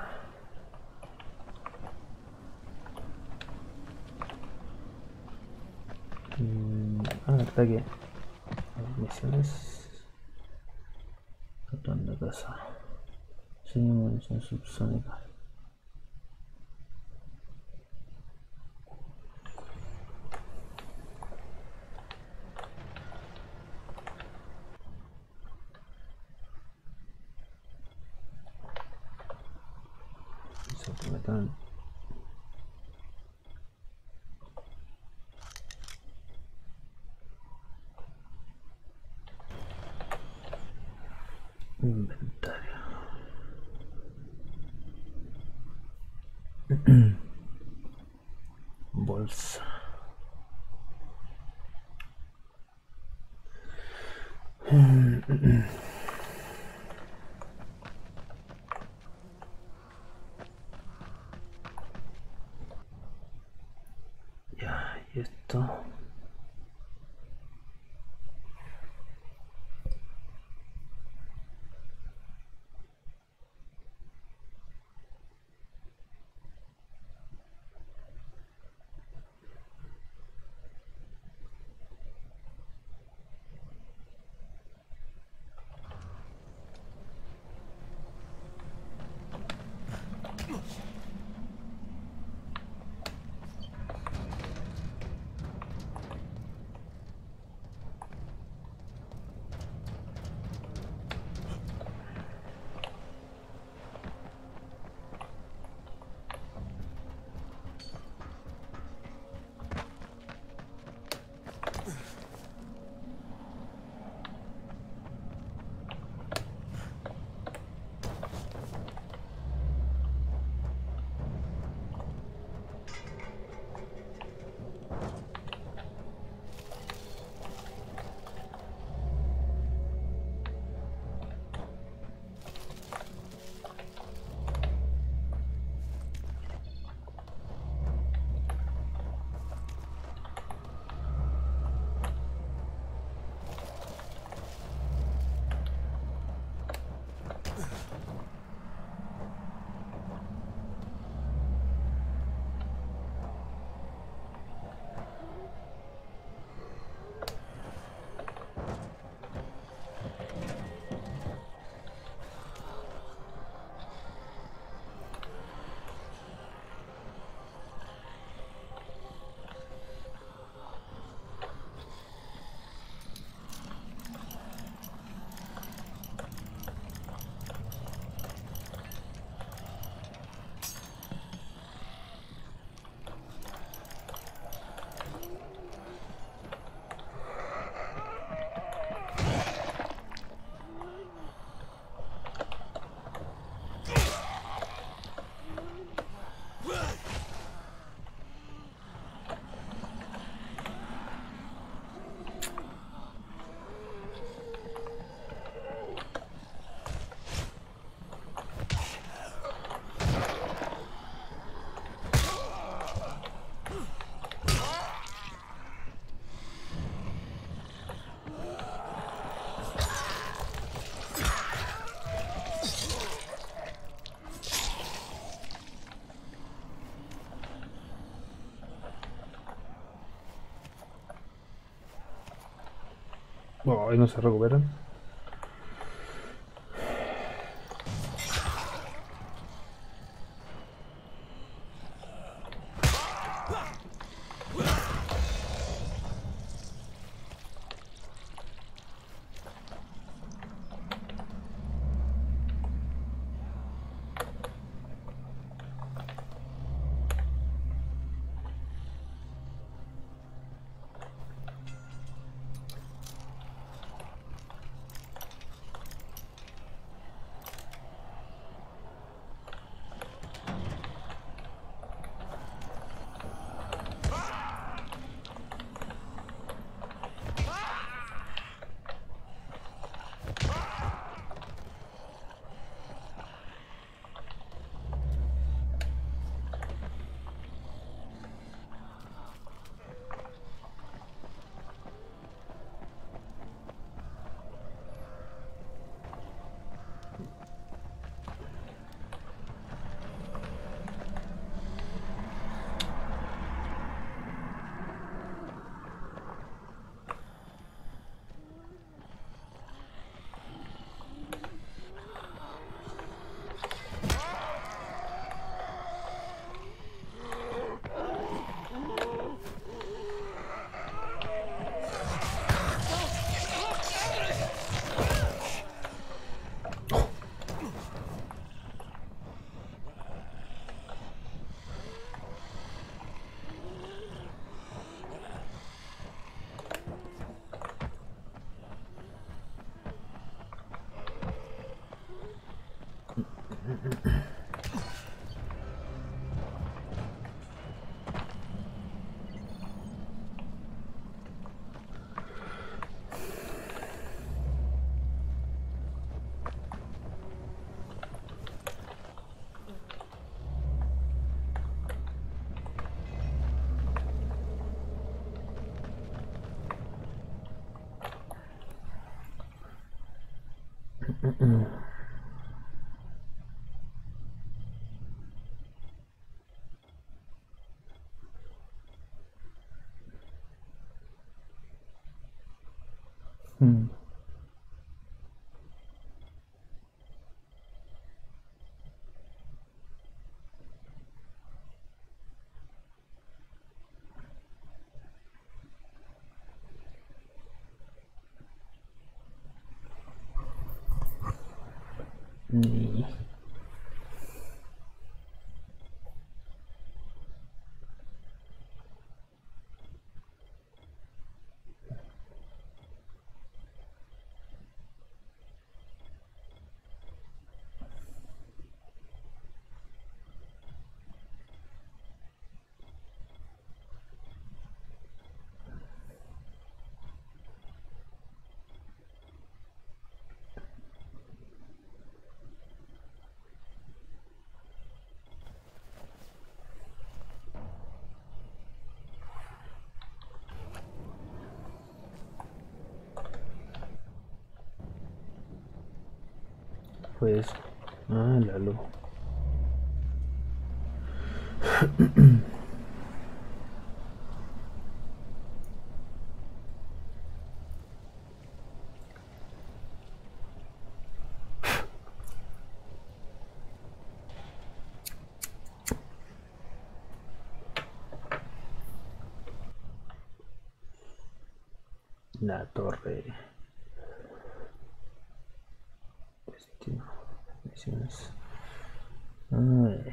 Mm, ah, verdad que las misiones patrón de casa sin munición subsónica. Se metan inventario. Bolsa. Ya, y esto. Oh, y no se recuperan. Mm. Ni. Pues, ah, la luz. La torre. Destino. Misiones. A ver.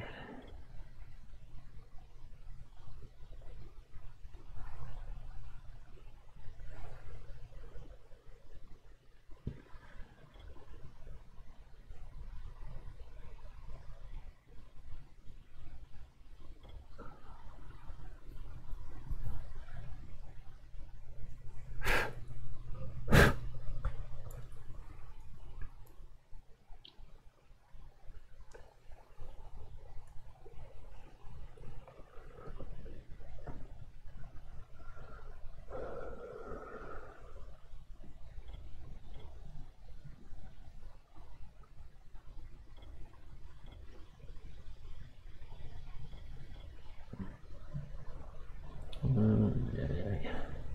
Ay, ay, ay.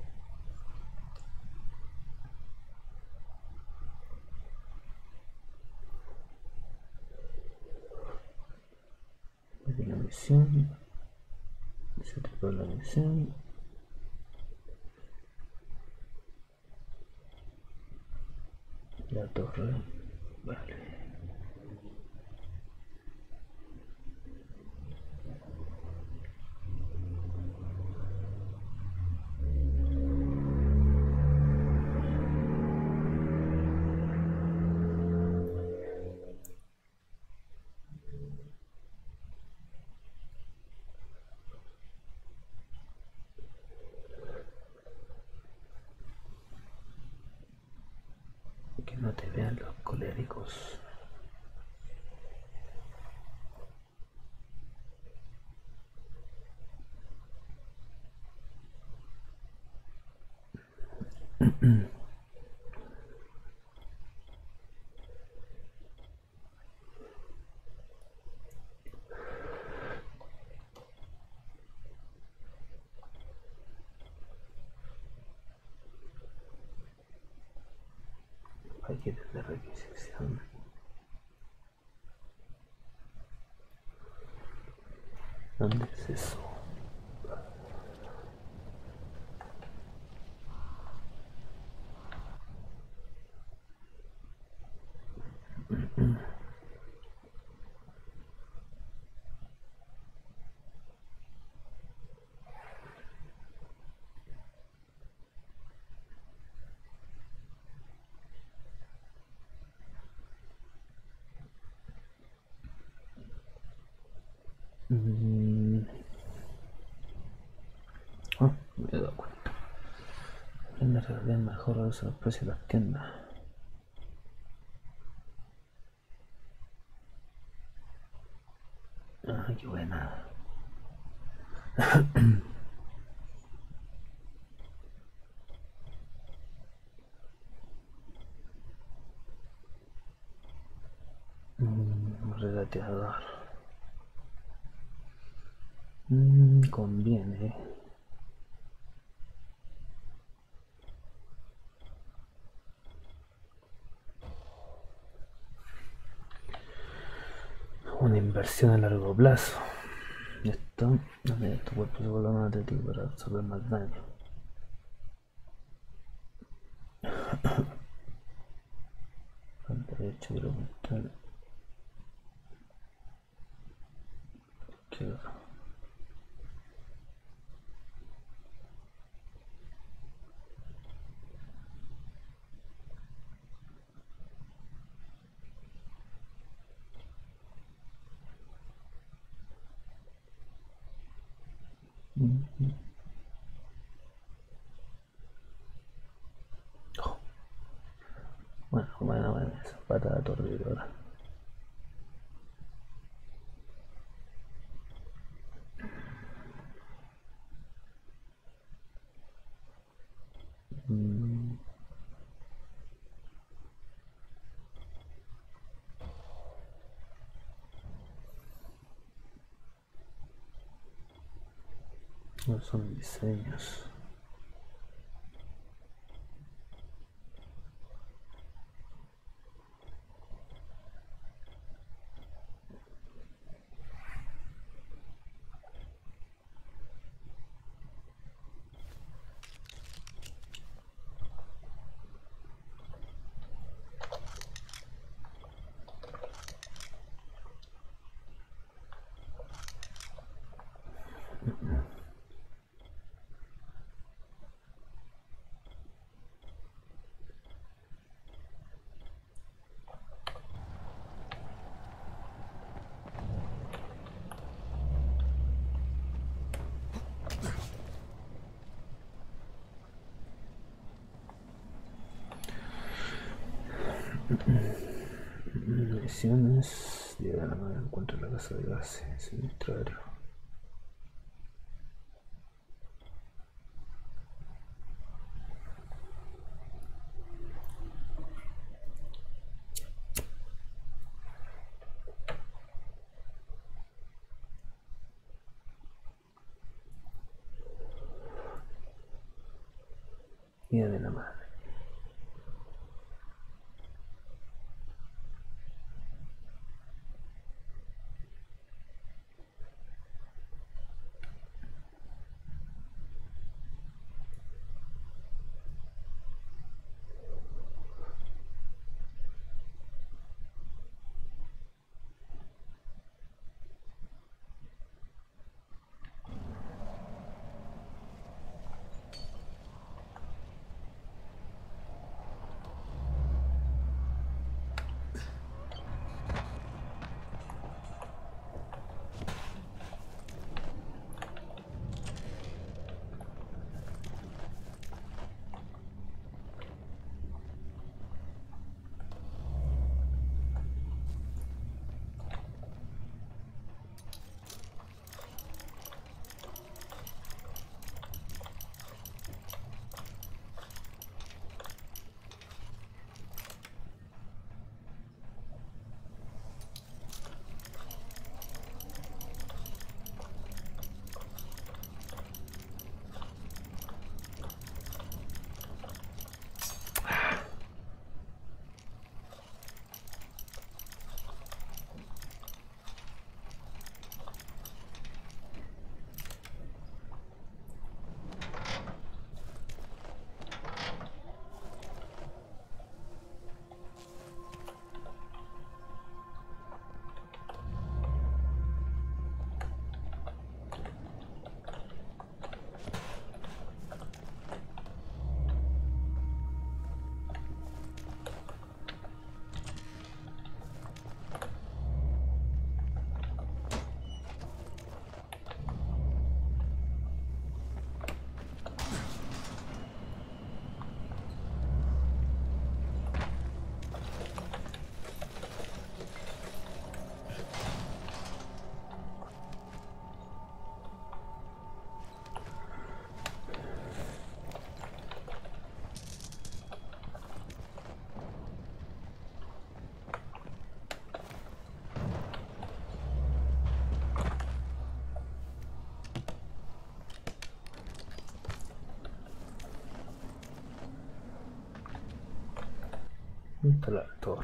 De la misión. Se tripó la misión. La torre. Vale. Que no te vean los coléricos. Paquetes de requisición. ¿Dónde es eso? Mm. Oh, me he dado cuenta. Tiendas regalan mejor reduce los precios de las tiendas. Ah, qué buena. Comedor. Mm, conviene. Una inversión a largo plazo. Esto, donde tu cuerpo se vuelve más atlético para absorber más daño. Al derecho quiero apuntar. Izquierdo. Mm-hmm. Oh. Bueno, bueno, bueno, esa pata aturdidora. Mm. No son diseños. Misiones, diagrama de encuentro en la casa de base, sinistrario. Día de la madre. Está la torre.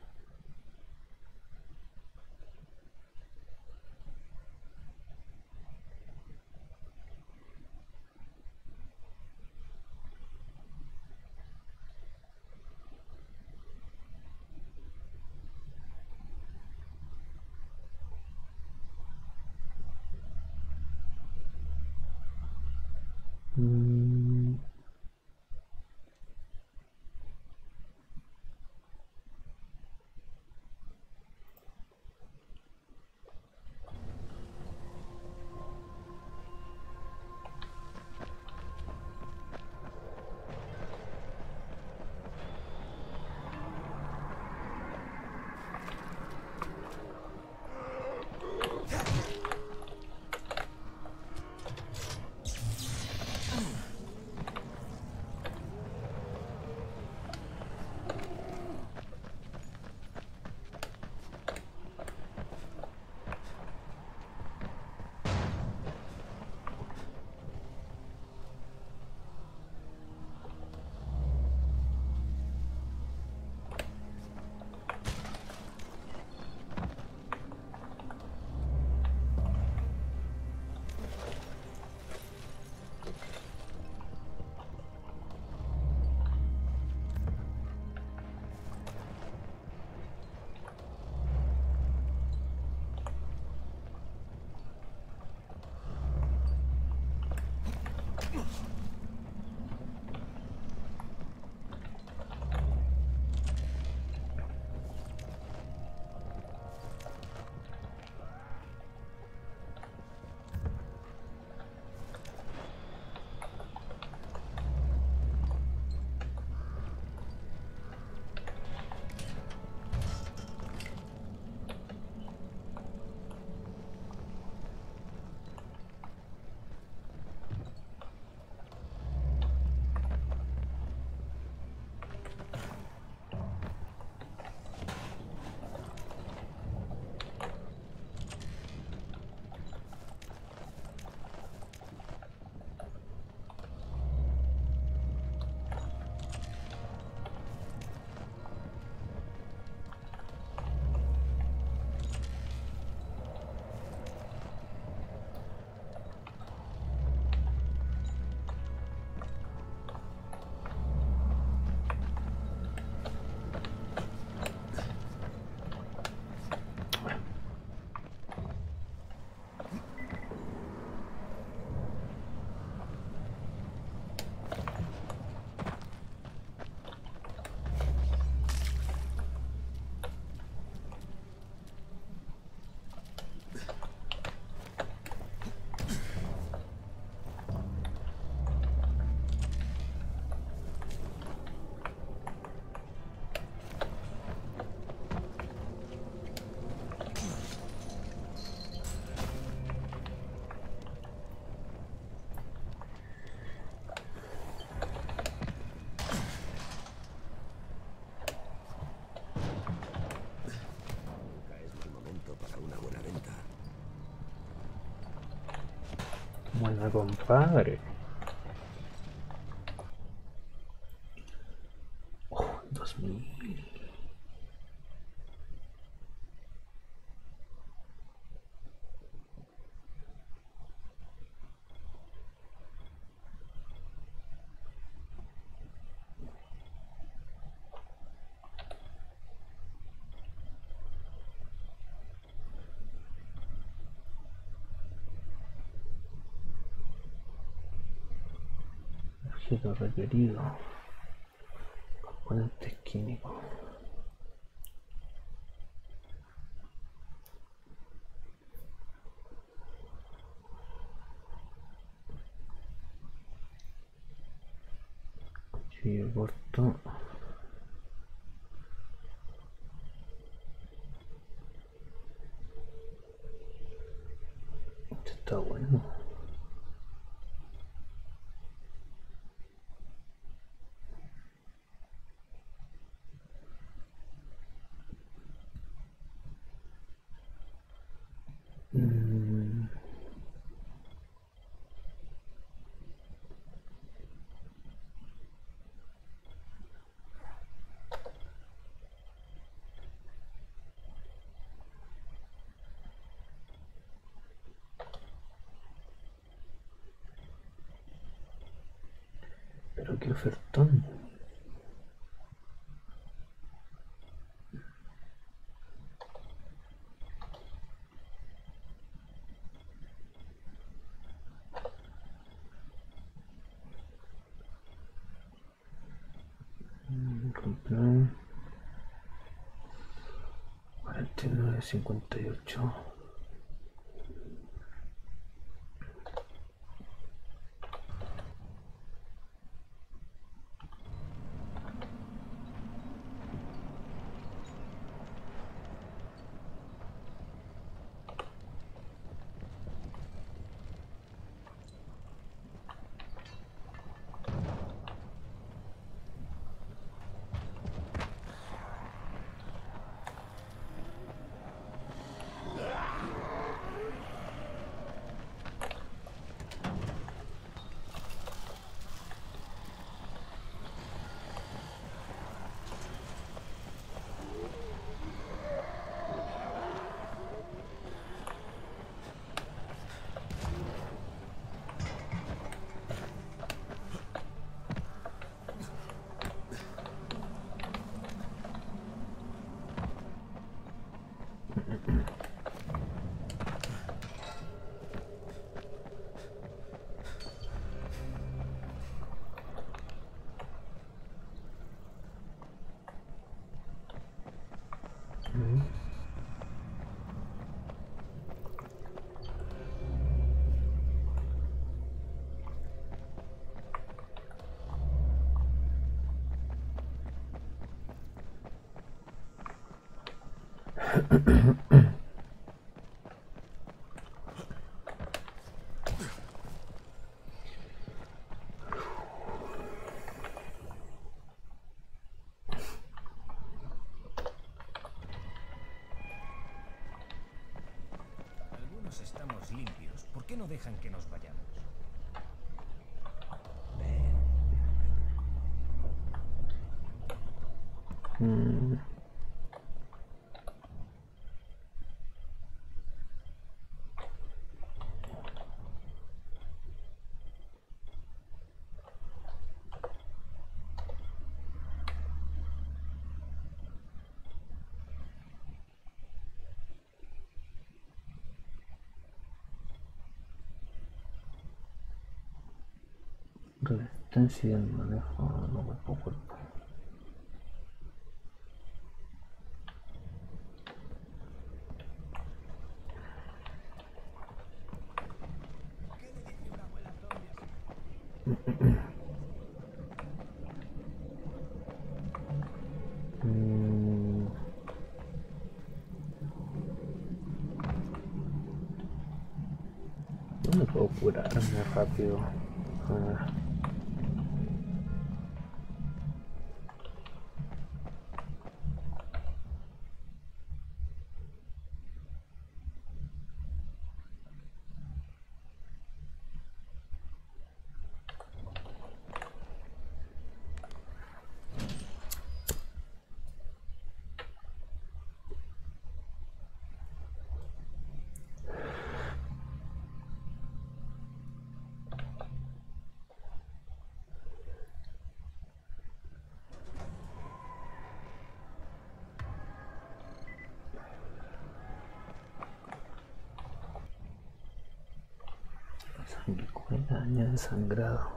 Mm. Buena, compadre. Oh, dos mil. Objeto requerido. Componentes químicos. Cuchillo corto. Esto está bueno. Mm. Pero qué ofertón. Comprar cuarenta y nueve cincuenta y ocho. Algunos estamos limpios. ¿Por qué no dejan que nos vayamos? Mm. Resistencia y el manejo no cuerpo a cuerpo. Mm. ¿Dónde puedo curarme rápido? Ah. Sanguijuela, añade sangrado.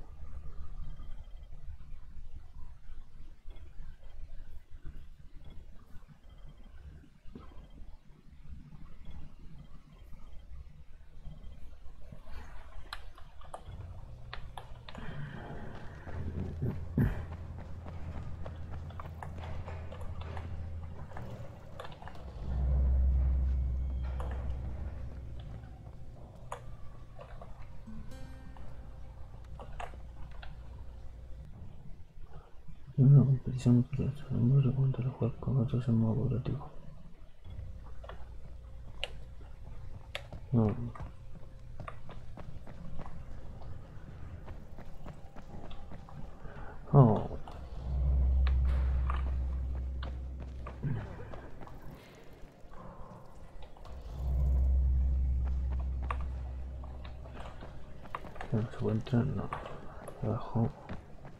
Una competición que no se puede jugar con otros en modo cooperativo. No. Oh. No se puede entrar, no. Abajo.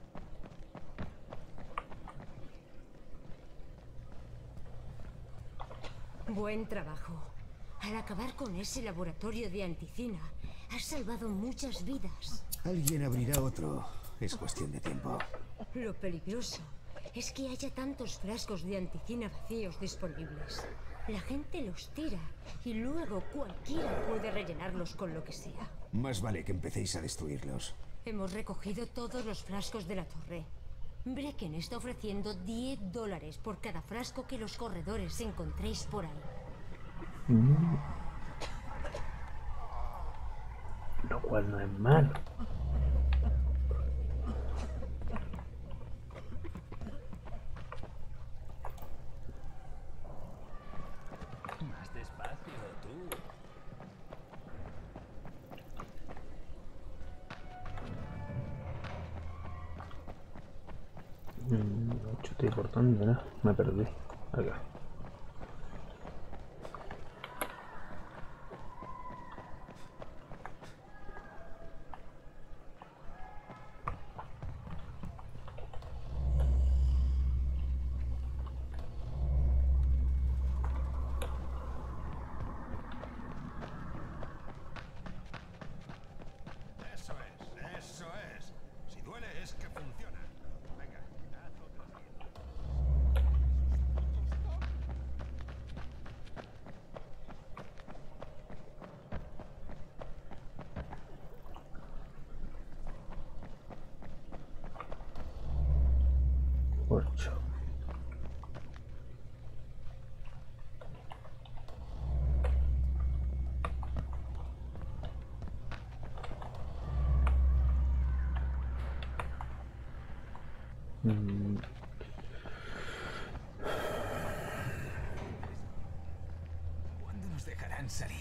Buen trabajo. Al acabar con ese laboratorio de anticina, has salvado muchas vidas. Alguien abrirá otro. Es cuestión de tiempo. Lo peligroso es que haya tantos frascos de anticina vacíos disponibles. La gente los tira y luego cualquiera puede rellenarlos con lo que sea. Más vale que empecéis a destruirlos. Hemos recogido todos los frascos de la torre. Brecken está ofreciendo diez dólares por cada frasco que los corredores encontréis por ahí. Mm. Lo cual no es malo. Más despacio, tú. Mm, yo estoy por dónde, ¿no? Me perdí. Acá. Eso es, eso es. Si duele es que funciona. Venga, haz otra siguiente. Ocho. Mm. ¿Cuándo nos dejarán salir?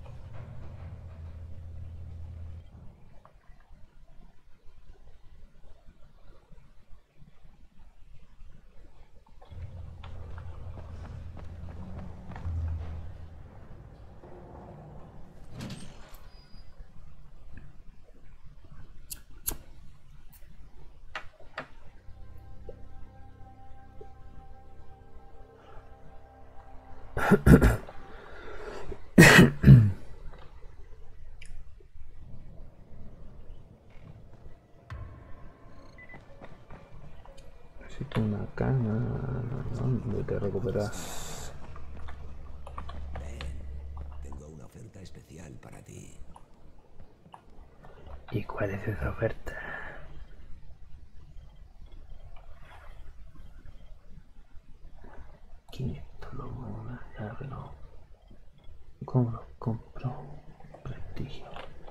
Necesito una cama. ¿Dónde te recuperas? Tengo una oferta especial para ti. ¿Y cuál es esa oferta? quinientos lomos, ya, pero ¿cómo los compro? Prestigio.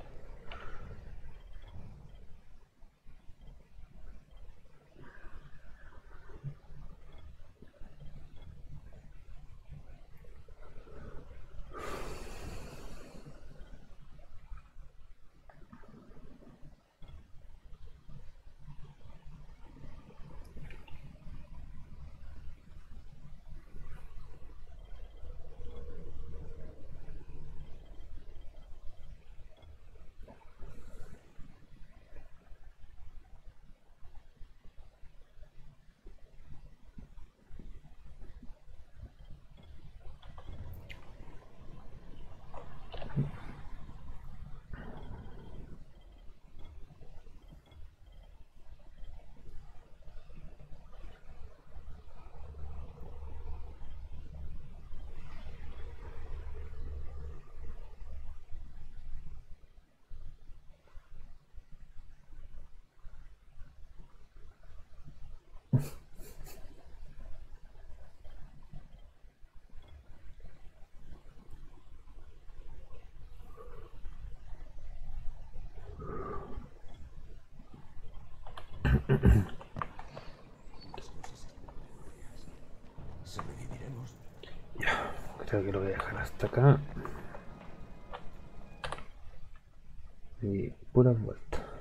Sobreviviremos. Ya, creo que lo voy a dejar hasta acá. Y puras vueltas.